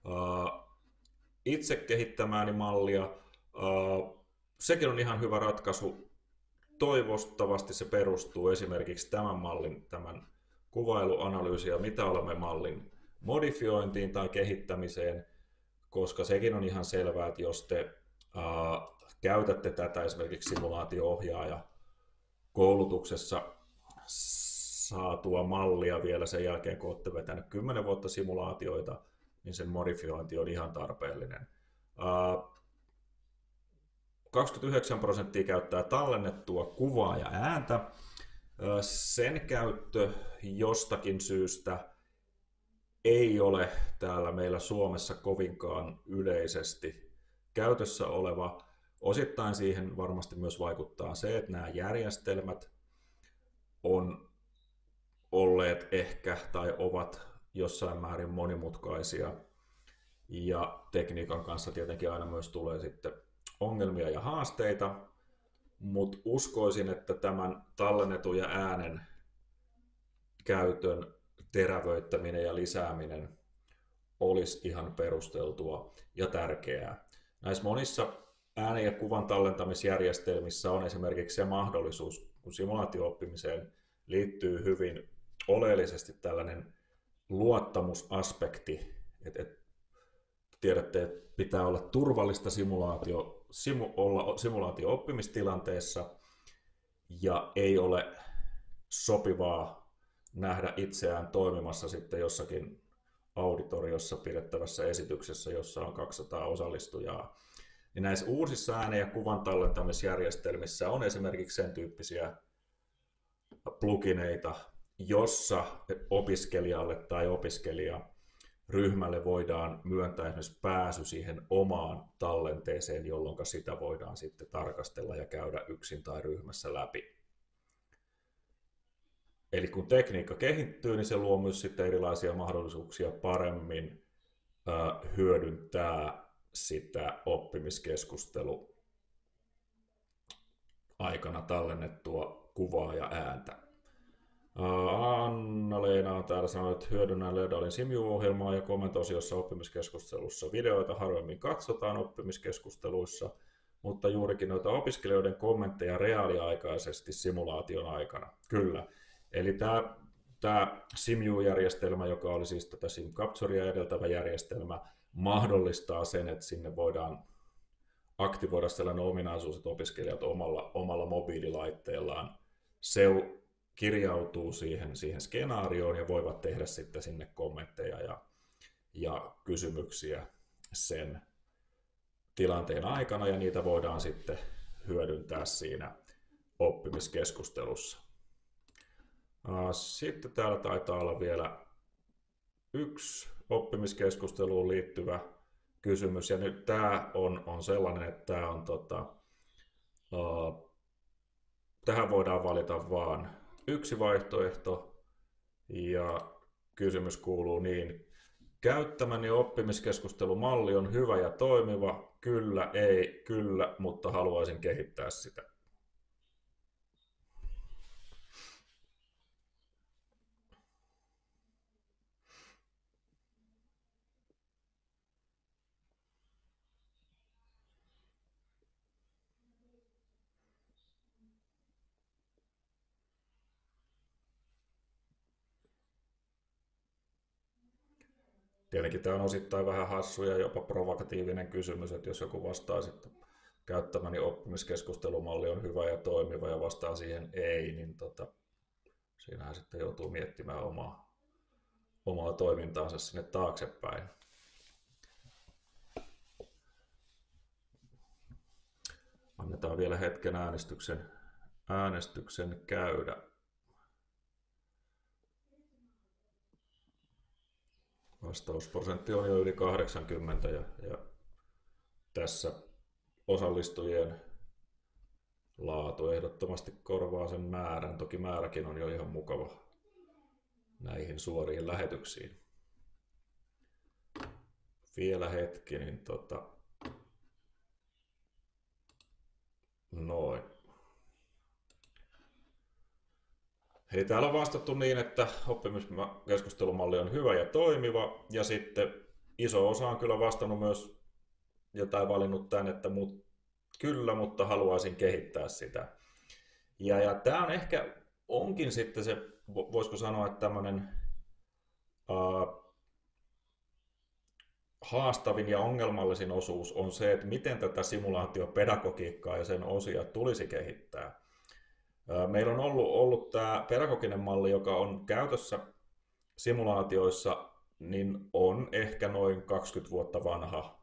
Speaker 1: Itse kehittämääni mallia, sekin on ihan hyvä ratkaisu. Toivottavasti se perustuu esimerkiksi tämän mallin, tämän kuvailuanalyysi ja mitä olemme mallin modifiointiin tai kehittämiseen, koska sekin on ihan selvää, että jos te käytätte tätä esimerkiksi simulaatio-ohjaaja koulutuksessa saatua mallia vielä sen jälkeen, kun olette vetänyt kymmenen vuotta simulaatioita, niin sen modifiointi on ihan tarpeellinen. kaksikymmentäyhdeksän prosenttia käyttää tallennettua kuvaa ja ääntä. Sen käyttö jostakin syystä ei ole täällä meillä Suomessa kovinkaan yleisesti käytössä oleva. Osittain siihen varmasti myös vaikuttaa se, että nämä järjestelmät on olleet ehkä tai ovat jossain määrin monimutkaisia ja tekniikan kanssa tietenkin aina myös tulee sitten ongelmia ja haasteita, mutta uskoisin, että tämän tallennetun ja äänen käytön terävöittäminen ja lisääminen olisi ihan perusteltua ja tärkeää. Näissä monissa äänen ja kuvan tallentamisjärjestelmissä on esimerkiksi se mahdollisuus, kun simulaatio-oppimiseen liittyy hyvin oleellisesti tällainen luottamusaspekti, että et, tiedätte, että pitää olla turvallista simulaatio, simu, olla simulaatio-oppimistilanteessa ja ei ole sopivaa nähdä itseään toimimassa sitten jossakin auditoriossa pidettävässä esityksessä, jossa on kaksisataa osallistujaa. Niin näissä uusissa äänen ja kuvan tallentamisjärjestelmissä on esimerkiksi sen tyyppisiä plugineita, jossa opiskelijalle tai opiskelijaryhmälle voidaan myöntää esimerkiksi pääsy siihen omaan tallenteeseen, jolloin sitä voidaan sitten tarkastella ja käydä yksin tai ryhmässä läpi. Eli kun tekniikka kehittyy, niin se luo myös sitten erilaisia mahdollisuuksia paremmin hyödyntää sitä oppimiskeskustelu aikana tallennettua kuvaa ja ääntä. Anna-Leena on täällä sanonut, että hyödynnän Ledalin Simju-ohjelmaa ja kommentoosiossa oppimiskeskustelussa videoita harvemmin katsotaan oppimiskeskusteluissa, mutta juurikin noita opiskelijoiden kommentteja reaaliaikaisesti simulaation aikana. Kyllä. Eli tämä, tämä Simju-järjestelmä, joka oli siis tätä SimCapturea edeltävä järjestelmä, mahdollistaa sen, että sinne voidaan aktivoida sellainen ominaisuus, että opiskelijat omalla, omalla mobiililaitteellaan seu, kirjautuu siihen, siihen skenaarioon ja voivat tehdä sitten sinne kommentteja ja, ja kysymyksiä sen tilanteen aikana, ja niitä voidaan sitten hyödyntää siinä oppimiskeskustelussa. Sitten täällä taitaa olla vielä yksi oppimiskeskusteluun liittyvä kysymys, ja nyt tämä on, on sellainen, että tämä on, tota, uh, tähän voidaan valita vain yksi vaihtoehto, ja kysymys kuuluu niin: käyttämäni oppimiskeskustelumalli on hyvä ja toimiva, kyllä, ei, kyllä, mutta haluaisin kehittää sitä. Tietenkin tämä on osittain vähän hassu ja jopa provokatiivinen kysymys, että jos joku vastaa sitten käyttämäni oppimiskeskustelumalli on hyvä ja toimiva ja vastaa siihen ei, niin tota, siinähän sitten joutuu miettimään omaa, omaa toimintaansa sinne taaksepäin. Annetaan vielä hetken äänestyksen, äänestyksen käydä. Vastausprosentti on jo yli kahdeksankymmentä ja, ja tässä osallistujien laatu ehdottomasti korvaa sen määrän. Toki määräkin on jo ihan mukava näihin suoriin lähetyksiin. Vielä hetki, niin tota... Noin. Eli täällä on vastattu niin, että oppimiskeskustelumalli on hyvä ja toimiva, ja sitten iso osa on kyllä vastannut myös jotain valinnut tämän, että mut, kyllä, mutta haluaisin kehittää sitä. Ja, ja tämä on ehkä, onkin sitten se, voisiko sanoa, että tämmöinen uh, haastavin ja ongelmallisin osuus on se, että miten tätä simulaatiopedagogiikkaa ja sen osia tulisi kehittää. Meillä on ollut, ollut tämä pedagoginen malli, joka on käytössä simulaatioissa, niin on ehkä noin kaksikymmentä vuotta vanha.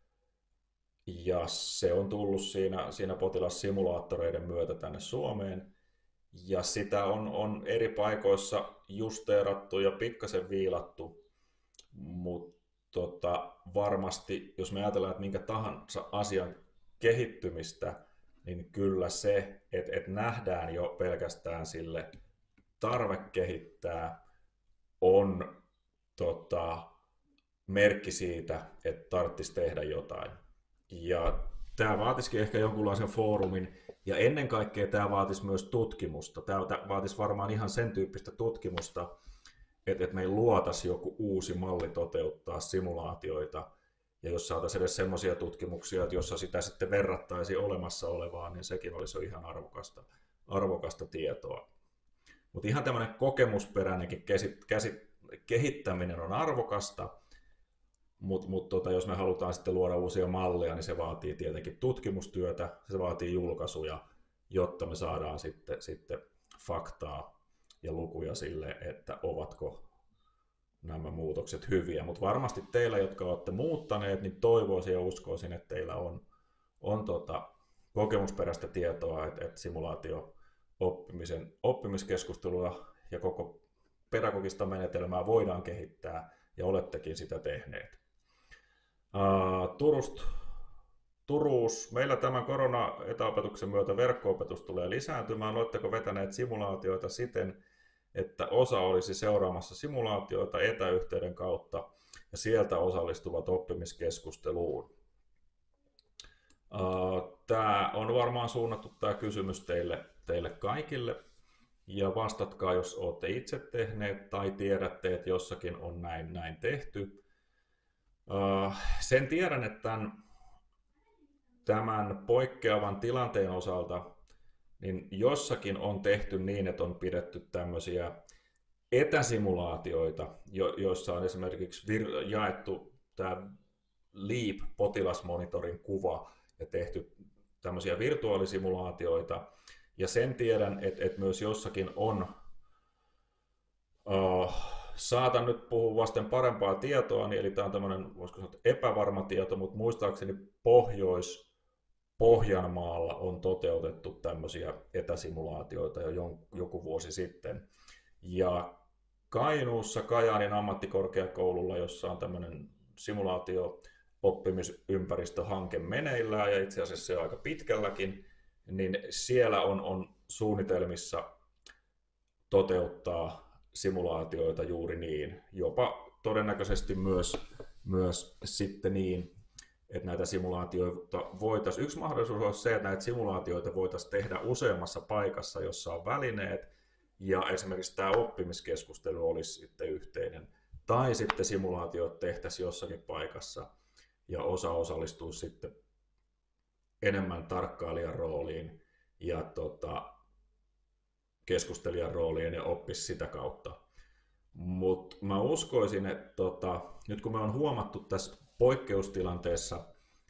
Speaker 1: Ja se on tullut siinä, siinä potilassimulaattoreiden myötä tänne Suomeen. Ja sitä on, on eri paikoissa justeerattu ja pikkasen viilattu. Mutta tota, varmasti, jos me ajatellaan, että minkä tahansa asian kehittymistä, niin kyllä se, että et nähdään jo pelkästään sille tarve kehittää, on tota, merkki siitä, että tarvitsisi tehdä jotain. Ja tämä vaatisikin ehkä jonkunlaisen foorumin, ja ennen kaikkea tämä vaatisi myös tutkimusta. Tämä vaatisi varmaan ihan sen tyyppistä tutkimusta, että et meillä luotaisiin joku uusi malli toteuttaa simulaatioita. Ja jos saataisiin edes semmoisia tutkimuksia, että jossa sitä sitten verrattaisiin olemassa olevaan, niin sekin olisi jo ihan arvokasta, arvokasta tietoa. Mutta ihan tämmöinen kokemusperäinenkin käsit, käsit, kehittäminen on arvokasta, mutta mut tota, jos me halutaan sitten luoda uusia malleja, niin se vaatii tietenkin tutkimustyötä, se vaatii julkaisuja, jotta me saadaan sitten, sitten faktaa ja lukuja sille, että ovatko nämä muutokset hyviä, mutta varmasti teillä, jotka olette muuttaneet, niin toivoisin ja uskoisin, että teillä on, on tota, kokemusperäistä tietoa, että, että simulaatio-oppimisen oppimiskeskustelua ja koko pedagogista menetelmää voidaan kehittää, ja olettekin sitä tehneet. Uh, Turust, Turuus. Meillä tämän korona-etäopetuksen myötä verkko-opetus tulee lisääntymään. Oletteko vetäneet simulaatioita siten, että osa olisi seuraamassa simulaatioita etäyhteyden kautta ja sieltä osallistuvat oppimiskeskusteluun? Tämä on varmaan suunnattu tämä kysymys teille, teille kaikille. ja vastatkaa, jos olette itse tehneet tai tiedätte, että jossakin on näin, näin tehty. Sen tiedän, että tämän, tämän poikkeavan tilanteen osalta niin jossakin on tehty niin, että on pidetty tämmöisiä etäsimulaatioita, joissa on esimerkiksi vir- jaettu tämä Leap-potilasmonitorin kuva ja tehty tämmöisiä virtuaalisimulaatioita. Ja sen tiedän, että, että myös jossakin on, uh, saatan nyt puhua vasten parempaa tietoa, niin eli tämä on tämmöinen, voisiko sanoa, epävarma tieto, mutta muistaakseni Pohjois-Pohjanmaalla on toteutettu tämmöisiä etäsimulaatioita jo joku vuosi sitten. Ja Kainuussa Kajaanin ammattikorkeakoululla, jossa on tämmöinen simulaatio-oppimisympäristöhanke meneillään, ja itse asiassa se on aika pitkälläkin, niin siellä on, on suunnitelmissa toteuttaa simulaatioita juuri niin, jopa todennäköisesti myös, myös sitten niin, että näitä simulaatioita voitaisiin, yksi mahdollisuus olisi se, että näitä simulaatioita voitaisiin tehdä useammassa paikassa, jossa on välineet, ja esimerkiksi tämä oppimiskeskustelu olisi sitten yhteinen, tai sitten simulaatiot tehtäisiin jossakin paikassa, ja osa osallistuisi sitten enemmän tarkkailijan rooliin ja tota, keskustelijan rooliin ja oppisi sitä kautta. Mutta mä uskoisin, että tota, nyt kun me on huomattu tässä poikkeustilanteessa,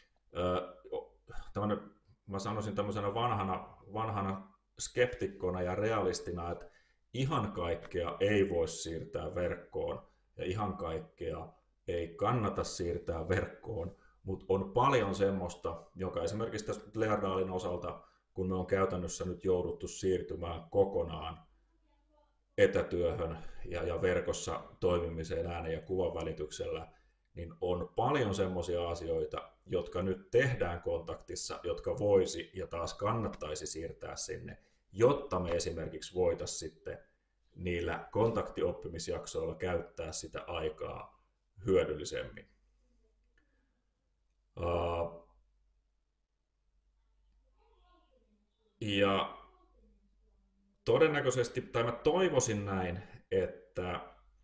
Speaker 1: ää, mä sanoisin tämmöisenä vanhana, vanhana skeptikkona ja realistina, että ihan kaikkea ei voi siirtää verkkoon ja ihan kaikkea ei kannata siirtää verkkoon, mutta on paljon semmoista, joka esimerkiksi tästä Leardalin osalta, kun me on käytännössä nyt jouduttu siirtymään kokonaan etätyöhön ja, ja verkossa toimimiseen äänen ja kuvan välityksellä, niin on paljon semmoisia asioita, jotka nyt tehdään kontaktissa, jotka voisi ja taas kannattaisi siirtää sinne, jotta me esimerkiksi voitaisiin sitten niillä kontaktioppimisjaksoilla käyttää sitä aikaa hyödyllisemmin. Uh, ja todennäköisesti, tai mä toivoisin näin, että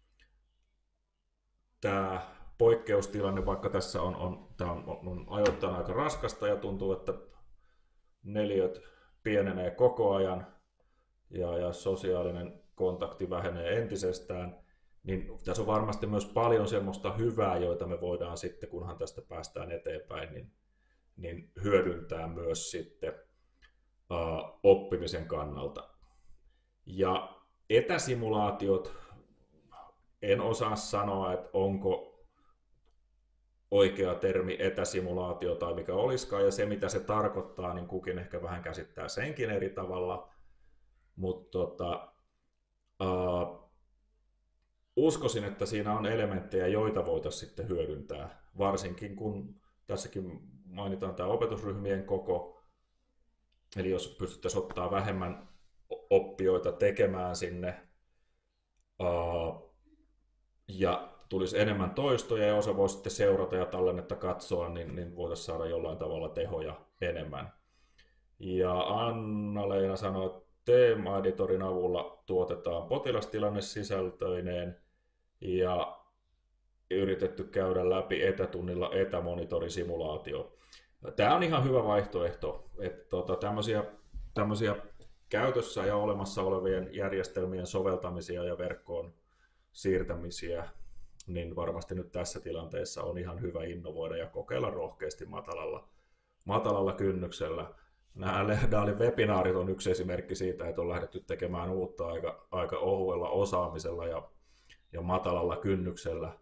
Speaker 1: tämä poikkeustilanne, vaikka tässä on, on, tämä on, on ajoittain aika raskasta ja tuntuu, että neliöt pienenee koko ajan ja, ja sosiaalinen kontakti vähenee entisestään, niin tässä on varmasti myös paljon semmoista hyvää, joita me voidaan sitten, kunhan tästä päästään eteenpäin, niin, niin hyödyntää myös sitten uh, oppimisen kannalta. Ja etäsimulaatiot, en osaa sanoa, että onko oikea termi etäsimulaatio tai mikä olisikaan, ja se mitä se tarkoittaa, niin kukin ehkä vähän käsittää senkin eri tavalla, mutta tota, uh, uskoisin, että siinä on elementtejä, joita voitaisiin sitten hyödyntää, varsinkin kun tässäkin mainitaan tämä opetusryhmien koko, eli jos pystyttäisiin ottaa vähemmän oppijoita tekemään sinne uh, ja tulisi enemmän toistoja ja osa voisi sitten seurata ja tallennetta katsoa, niin, niin voitaisiin saada jollain tavalla tehoja enemmän. Ja Anna-Leena sanoi, että Teema-editorin avulla tuotetaan potilastilanne sisältöineen ja yritetty käydä läpi etätunnilla etämonitorisimulaatio. Tämä on ihan hyvä vaihtoehto, että tota, tämmöisiä, tämmöisiä käytössä ja olemassa olevien järjestelmien soveltamisia ja verkkoon siirtämisiä, niin varmasti nyt tässä tilanteessa on ihan hyvä innovoida ja kokeilla rohkeasti matalalla, matalalla kynnyksellä. Nämä Lehdaalin webinaarit on yksi esimerkki siitä, että on lähdetty tekemään uutta aika, aika ohuella osaamisella ja, ja matalalla kynnyksellä.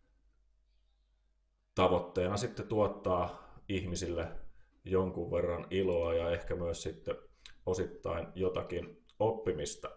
Speaker 1: Tavoitteena sitten tuottaa ihmisille jonkun verran iloa ja ehkä myös sitten osittain jotakin oppimista.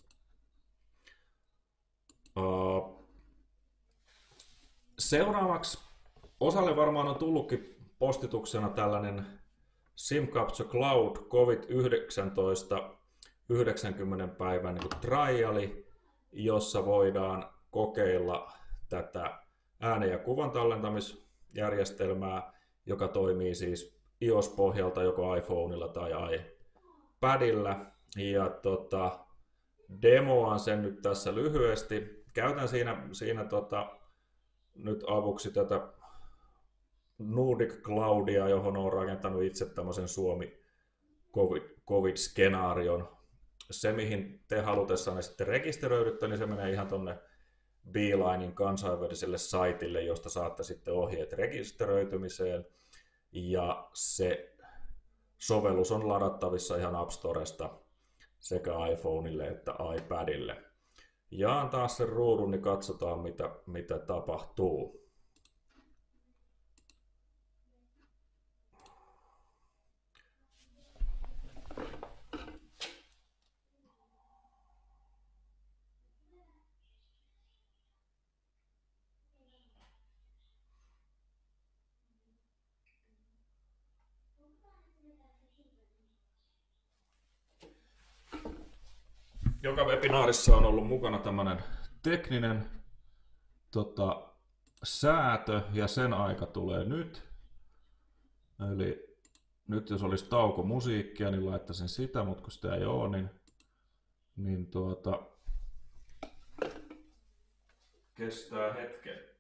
Speaker 1: Seuraavaksi osalle varmaan on tullutkin postituksena tällainen SimCapture Cloud covid yhdeksäntoista yhdeksänkymmentä päivän niin kuin triali, jossa voidaan kokeilla tätä äänen ja kuvan tallentamisjärjestelmää, joka toimii siis iOS-pohjalta joko iPhoneilla tai iPadilla. Ja tota, demoan sen nyt tässä lyhyesti. Käytän siinä, siinä tota, nyt avuksi tätä Nordic Cloudia, johon olen rakentanut itse tämmöisen Suomi COVID-skenaarion. Se, mihin te halutessanne sitten rekisteröidytte, niin se menee ihan tuonne Beelinein kansainväliselle saitille, josta saatte sitten ohjeet rekisteröitymiseen. Ja se sovellus on ladattavissa ihan App Storesta sekä iPhoneille että iPadille. Jaan taas sen ruudun, niin katsotaan mitä, mitä tapahtuu. Joka webinaarissa on ollut mukana tämmöinen tekninen tota, säätö ja sen aika tulee nyt. Eli nyt jos olisi tauko musiikkia, niin laittaisin sitä, mutta kun sitä ei ole, niin, niin tuota, kestää hetken.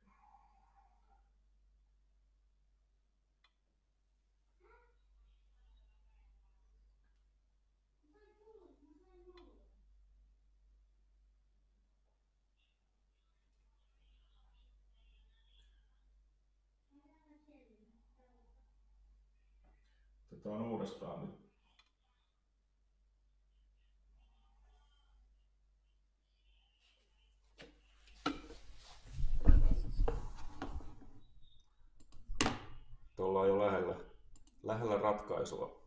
Speaker 1: Otetaan uudestaan nyt. Tuolla on jo lähellä, lähellä ratkaisua.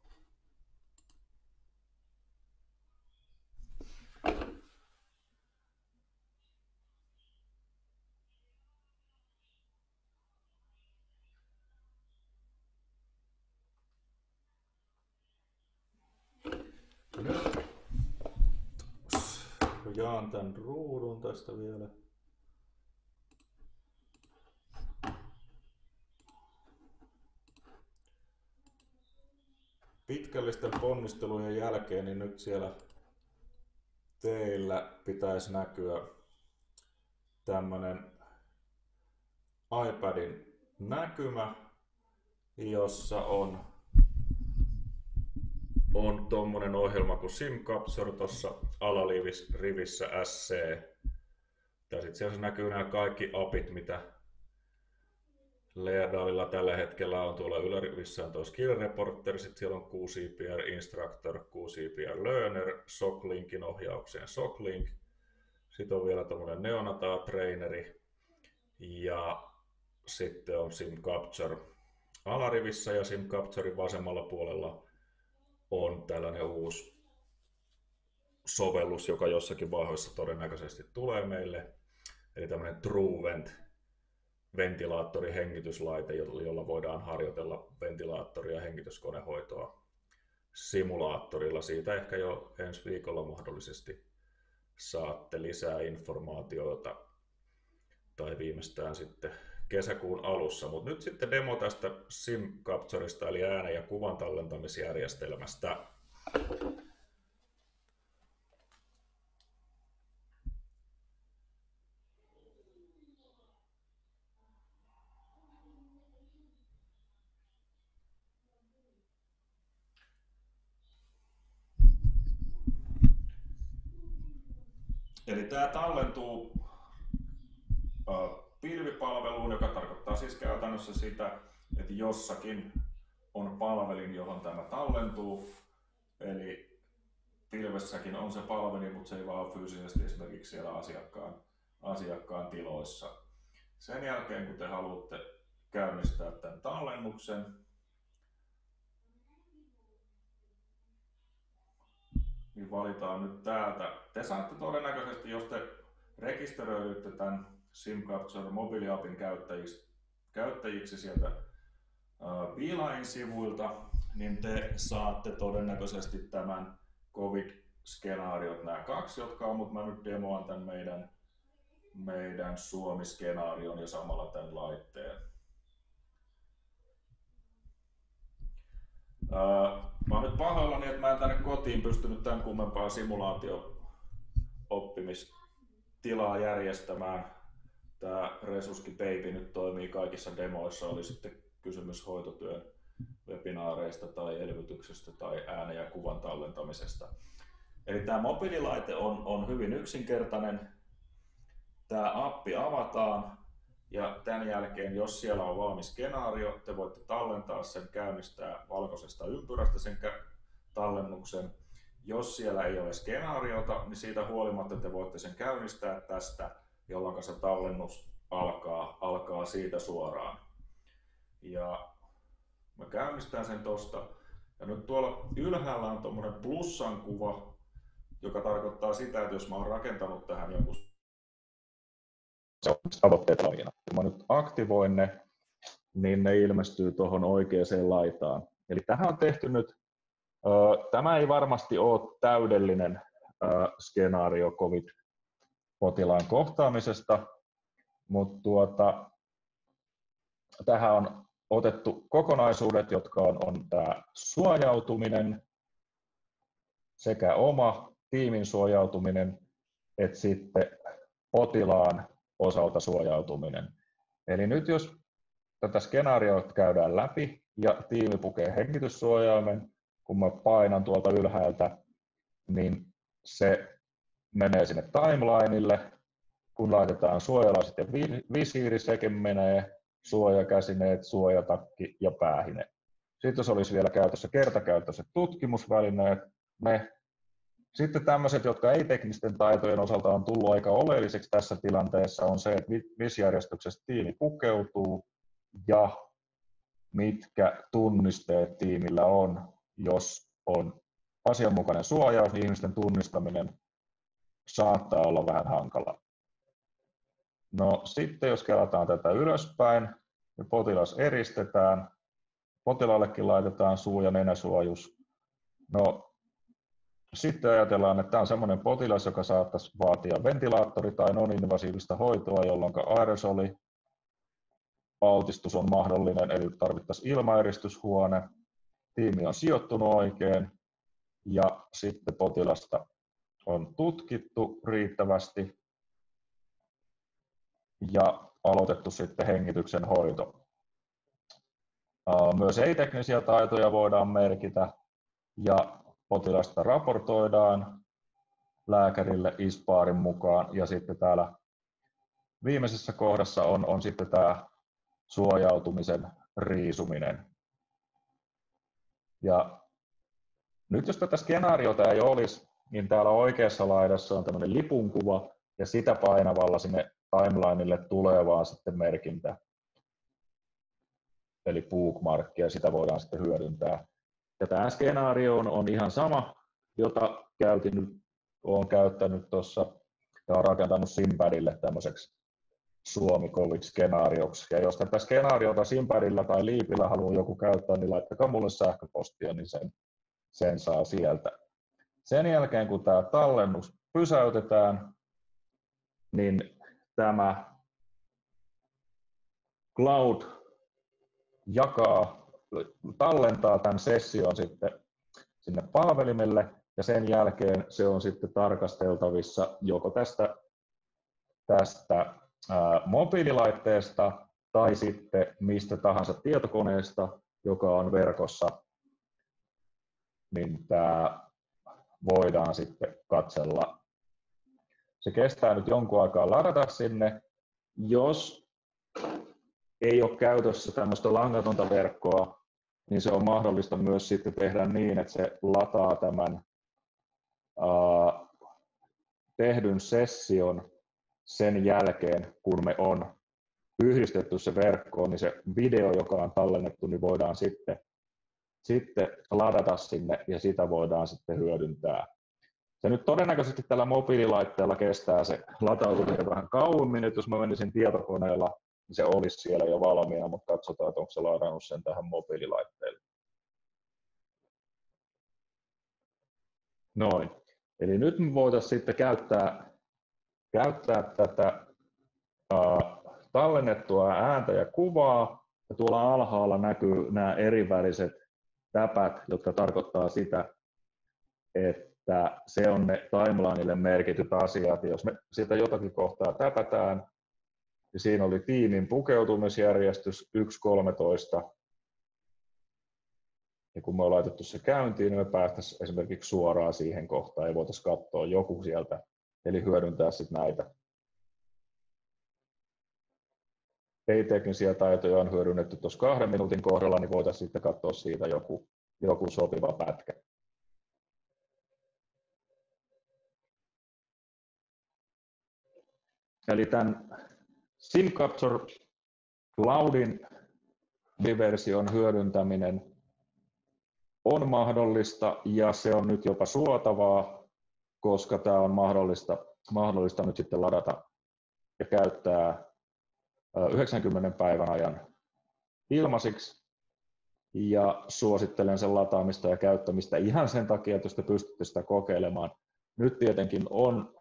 Speaker 1: Jaan tämän ruudun tästä vielä. Pitkällisten ponnistelujen jälkeen niin nyt siellä teillä pitäisi näkyä tämmönen iPadin näkymä, jossa on on tommonen ohjelma kuin SimCapture tuossa alarivissä S C. Ja sitten siellä näkyy nämä kaikki appit, mitä Leerdalilla tällä hetkellä on. Tuolla ylärivissä on tuo Skill Reporter, sitten siellä on Q C P R Instructor, Q C P R Learner, SocLinkin ohjaukseen SocLink. Sitten on vielä tämmöinen Neonatal Traineri ja sitten on SimCapture alarivissä ja SimCapturein vasemmalla puolella on tällainen uusi sovellus, joka jossakin vaiheessa todennäköisesti tulee meille. Eli tämmöinen TrueVent ventilaattori hengityslaite, jolla voidaan harjoitella ventilaattori- ja hengityskonehoitoa simulaattorilla. Siitä ehkä jo ensi viikolla mahdollisesti saatte lisää informaatiota tai viimeistään sitten kesäkuun alussa. Mutta nyt sitten demo tästä SimCapturesta eli äänen ja kuvan tallentamisjärjestelmästä. Eli tämä tallentuu pilvipalveluun, joka tarkoittaa siis käytännössä sitä, että jossakin on palvelin, johon tämä tallentuu. Eli pilvessäkin on se palvelin, mutta se ei vaan ole fyysisesti esimerkiksi siellä asiakkaan, asiakkaan tiloissa. Sen jälkeen, kun te haluatte käynnistää tämän tallennuksen, niin valitaan nyt täältä. Te saatte todennäköisesti, jos te rekisteröidytte tämän SimCapture mobiiliapin käyttäjiksi, käyttäjiksi sieltä Beeline-sivuilta, niin te saatte todennäköisesti tämän COVID-skenaariot, nämä kaksi, jotka on, mutta mä nyt demoan tämän meidän, meidän Suomi-skenaarion ja samalla tämän laitteen. Mä oon nyt pahoillani, että mä en tänne kotiin pystynyt tämän kummempaa simulaatio oppimistilaa järjestämään. Tämä Resuski Baby nyt toimii kaikissa demoissa, oli sitten kysymys hoitotyön webinaareista tai elvytyksestä tai äänen ja kuvan tallentamisesta. Eli tämä mobiililaite on, on hyvin yksinkertainen. Tämä appi avataan ja tämän jälkeen, jos siellä on valmis skenaario, te voitte tallentaa sen, käynnistää valkoisesta ympyrästä sen tallennuksen. Jos siellä ei ole skenaariota, niin siitä huolimatta te voitte sen käynnistää tästä, jolloin se tallennus alkaa, alkaa siitä suoraan. Ja mä käynnistän sen tosta. Ja nyt tuolla ylhäällä on tuommoinen plussan kuva, joka tarkoittaa sitä, että jos mä oon rakentanut tähän jonkun tavoitteet valmiina. Kun mä nyt aktivoin ne, niin ne ilmestyy tuohon oikeaan laitaan. Eli tähän on tehty nyt, tämä ei varmasti ole täydellinen skenaario COVID-potilaan kohtaamisesta, mutta tuota, tähän on otettu kokonaisuudet, jotka on, on tämä suojautuminen, sekä oma tiimin suojautuminen, että sitten potilaan osalta suojautuminen. Eli nyt jos tätä skenaarioa käydään läpi ja tiimi pukee hengityssuojaimen, kun mä painan tuolta ylhäältä, niin se menee sinne timelineille. Kun laitetaan suojalasit ja visiiri, sekin menee, suojakäsineet, suojatakki ja päähine. Sitten jos olisi vielä käytössä kertakäyttöiset tutkimusvälineet, ne sitten tämmöiset, jotka ei teknisten taitojen osalta on tullut aika oleelliseksi tässä tilanteessa, on se, että missä järjestyksessä tiimi pukeutuu ja mitkä tunnisteet tiimillä on, jos on asianmukainen suojaus, niin ihmisten tunnistaminen saattaa olla vähän hankalaa. No sitten jos kelataan tätä ylöspäin, niin potilas eristetään, potilaallekin laitetaan suu- ja nenäsuojus. No sitten ajatellaan, että tämä on sellainen potilas, joka saattaisi vaatia ventilaattori- tai non-invasiivista hoitoa, jolloin aerosoli altistus on mahdollinen, eli tarvittaisiin ilmaeristyshuone, tiimi on sijoittunut oikein ja sitten potilasta on tutkittu riittävästi ja aloitettu sitten hengityksen hoito. Myös ei-teknisiä taitoja voidaan merkitä ja potilasta raportoidaan lääkärille I S P ARin mukaan ja sitten täällä viimeisessä kohdassa on, on sitten tämä suojautumisen riisuminen. Ja nyt jos tätä skenaariota ei olisi, niin täällä oikeassa laidassa on tämmöinen lipunkuva ja sitä painavalla sinne timelineille tulee vaan sitten merkintä. Eli bookmark, ja sitä voidaan sitten hyödyntää. Ja tämä skenaario on, on ihan sama, jota käytin, olen käyttänyt tuossa ja olen rakentanut Simpadille tämmöiseksi Suomi COVID-skenaarioksi. Ja jos tätä skenaariota Simpadilla tai Leapillä haluaa joku käyttää, niin laittakaa mulle sähköpostia, niin sen, sen saa sieltä. Sen jälkeen kun tämä tallennus pysäytetään, niin tämä cloud jakaa, tallentaa tämän session sitten sinne palvelimelle ja sen jälkeen se on sitten tarkasteltavissa joko tästä, tästä ää, mobiililaitteesta tai sitten mistä tahansa tietokoneesta, joka on verkossa, niin tämä voidaan sitten katsella. Se kestää nyt jonkun aikaa ladata sinne. Jos ei ole käytössä tämmöistä langatonta verkkoa, niin se on mahdollista myös sitten tehdä niin, että se lataa tämän uh, tehdyn session sen jälkeen, kun me on yhdistetty se verkkoon, niin se video, joka on tallennettu, niin voidaan sitten, sitten ladata sinne ja sitä voidaan sitten hyödyntää. Se nyt todennäköisesti tällä mobiililaitteella kestää se latautuminen vähän kauemmin, että jos mä menisin tietokoneella, niin se olisi siellä jo valmiina, mutta katsotaan, että onko se ladannut sen tähän mobiililaitteelle. Noin. Eli nyt me voitaisiin sitten käyttää, käyttää tätä uh, tallennettua ääntä ja kuvaa. Ja tuolla alhaalla näkyy nämä eriväriset täpät, jotka tarkoittaa sitä, että
Speaker 2: että se on ne timelineille merkityt asiat. Jos me sitä jotakin kohtaa täpätään, niin siinä oli tiimin pukeutumisjärjestys yksi kolmetoista. Ja kun me on laitettu se käyntiin, niin me päästäisiin esimerkiksi suoraan siihen kohtaan ja voitaisiin katsoa joku sieltä, eli hyödyntää sitten näitä. Ei-teknisiä taitoja on hyödynnetty tuossa kahden minuutin kohdalla, niin voitaisiin sitten katsoa siitä joku, joku sopiva pätkä. Eli tämän SimCapture Cloudin version hyödyntäminen on mahdollista ja se on nyt jopa suotavaa, koska tämä on mahdollista, mahdollista nyt sitten ladata ja käyttää yhdeksänkymmentä päivän ajan ilmaisiksi. Ja suosittelen sen lataamista ja käyttämistä ihan sen takia, että jos te pystytte sitä kokeilemaan. Nyt tietenkin on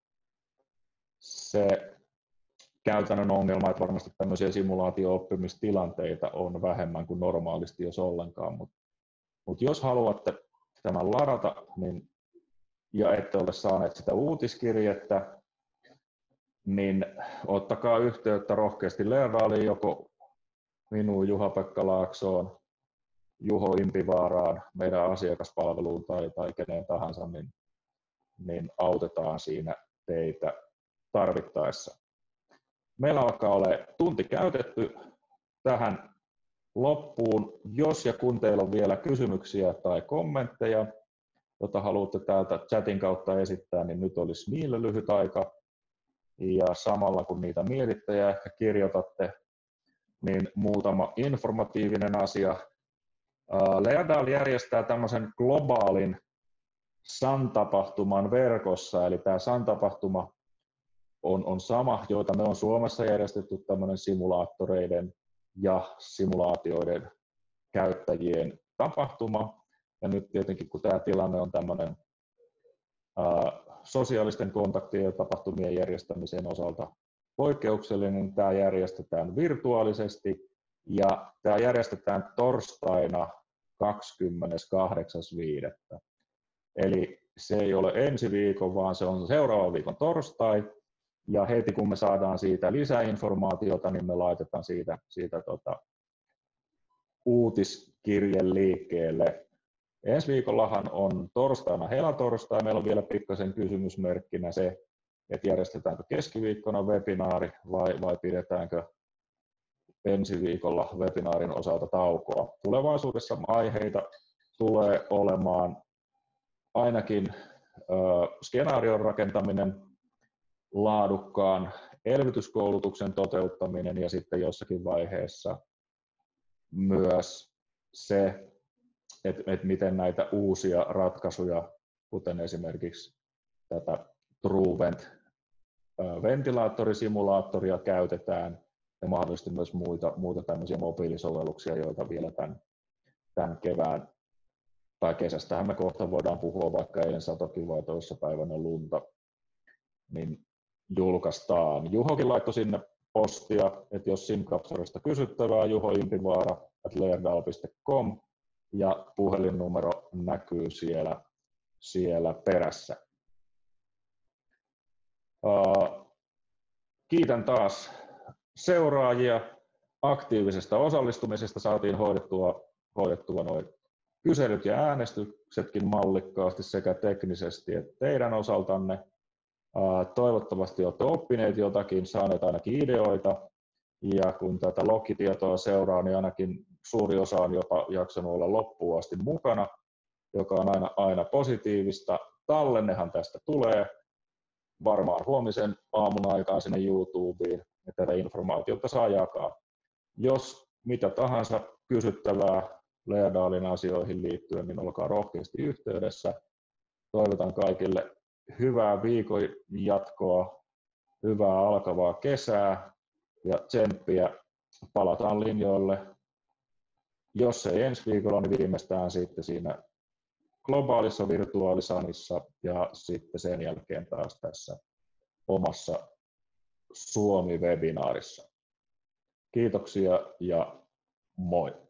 Speaker 2: se käytännön ongelma, että varmasti tämmöisiä simulaatio-oppimistilanteita on vähemmän kuin normaalisti, jos ollenkaan. Mutta mut jos haluatte tämän ladata niin, ja ette ole saaneet sitä uutiskirjettä, niin ottakaa yhteyttä rohkeasti Leerdaaliin, joko minuun Juha-Pekka Laaksoon, Juho Impivaaraan, meidän asiakaspalveluun tai, tai keneen tahansa, niin, niin autetaan siinä teitä tarvittaessa. Meillä alkaa olla tunti käytetty tähän loppuun. Jos ja kun teillä on vielä kysymyksiä tai kommentteja, joita haluatte täältä chatin kautta esittää, niin nyt olisi niille lyhyt aika. Ja samalla kun niitä mietitte ja ehkä kirjoitatte, niin muutama informatiivinen asia. Leerdahl järjestää tämmöisen globaalin Sun-tapahtuman verkossa, eli tämä Sun-tapahtuma on, on sama, joita me on Suomessa järjestetty tämmöinen simulaattoreiden ja simulaatioiden käyttäjien tapahtuma. Ja nyt tietenkin kun tämä tilanne on tämmöinen ää, sosiaalisten kontaktien ja tapahtumien järjestämisen osalta poikkeuksellinen, niin tämä järjestetään virtuaalisesti ja tämä järjestetään torstaina kahdeskymmeneskahdeksas viidettä. Eli se ei ole ensi viikon, vaan se on seuraavan viikon torstai. Ja heti kun me saadaan siitä lisäinformaatiota, niin me laitetaan siitä, siitä tota, uutiskirje liikkeelle. Ensi viikollahan on torstaina helatorstai. Meillä on vielä pikkasen kysymysmerkkinä se, että järjestetäänkö keskiviikkona webinaari vai, vai pidetäänkö ensi viikolla webinaarin osalta taukoa. Tulevaisuudessa aiheita tulee olemaan ainakin ö, skenaarion rakentaminen, laadukkaan elvytyskoulutuksen toteuttaminen ja sitten jossakin vaiheessa myös se, että, että miten näitä uusia ratkaisuja, kuten esimerkiksi tätä TrueVent ventilaattorisimulaattoria käytetään ja mahdollisesti myös muita, muita tämmöisiä mobiilisovelluksia, joita vielä tämän, tämän kevään tai kesästähän me kohta voidaan puhua, vaikka eilen satokin vai toissapäivänä lunta, niin julkaistaan. Juhokin laittoi sinne postia, että jos SimCapturesta kysyttävää, Juho Impivaara at leerdahl piste com ja puhelinnumero näkyy siellä, siellä perässä. Kiitän taas seuraajia aktiivisesta osallistumisesta. Saatiin hoidettua, hoidettua noin kyselyt ja äänestyksetkin mallikkaasti sekä teknisesti että teidän osaltanne. Toivottavasti olette oppineet jotakin, saaneet ainakin ideoita. Ja kun tätä logitietoa seuraa, niin ainakin suuri osa on jopa jaksanut olla loppuun asti mukana, joka on aina, aina positiivista. Tallennehan tästä tulee varmaan huomisen aamun aikaan sinne YouTubeen, ja tätä informaatiota saa jakaa. Jos mitä tahansa kysyttävää Leerdahlin asioihin liittyen, niin olkaa rohkeasti yhteydessä. Toivotan kaikille hyvää viikon jatkoa, hyvää alkavaa kesää ja tsemppiä. Palataan linjoille, jos ei ensi viikolla, niin viimeistään sitten siinä globaalissa virtuaalisanissa ja sitten sen jälkeen taas tässä omassa Suomi-webinaarissa. Kiitoksia ja moi!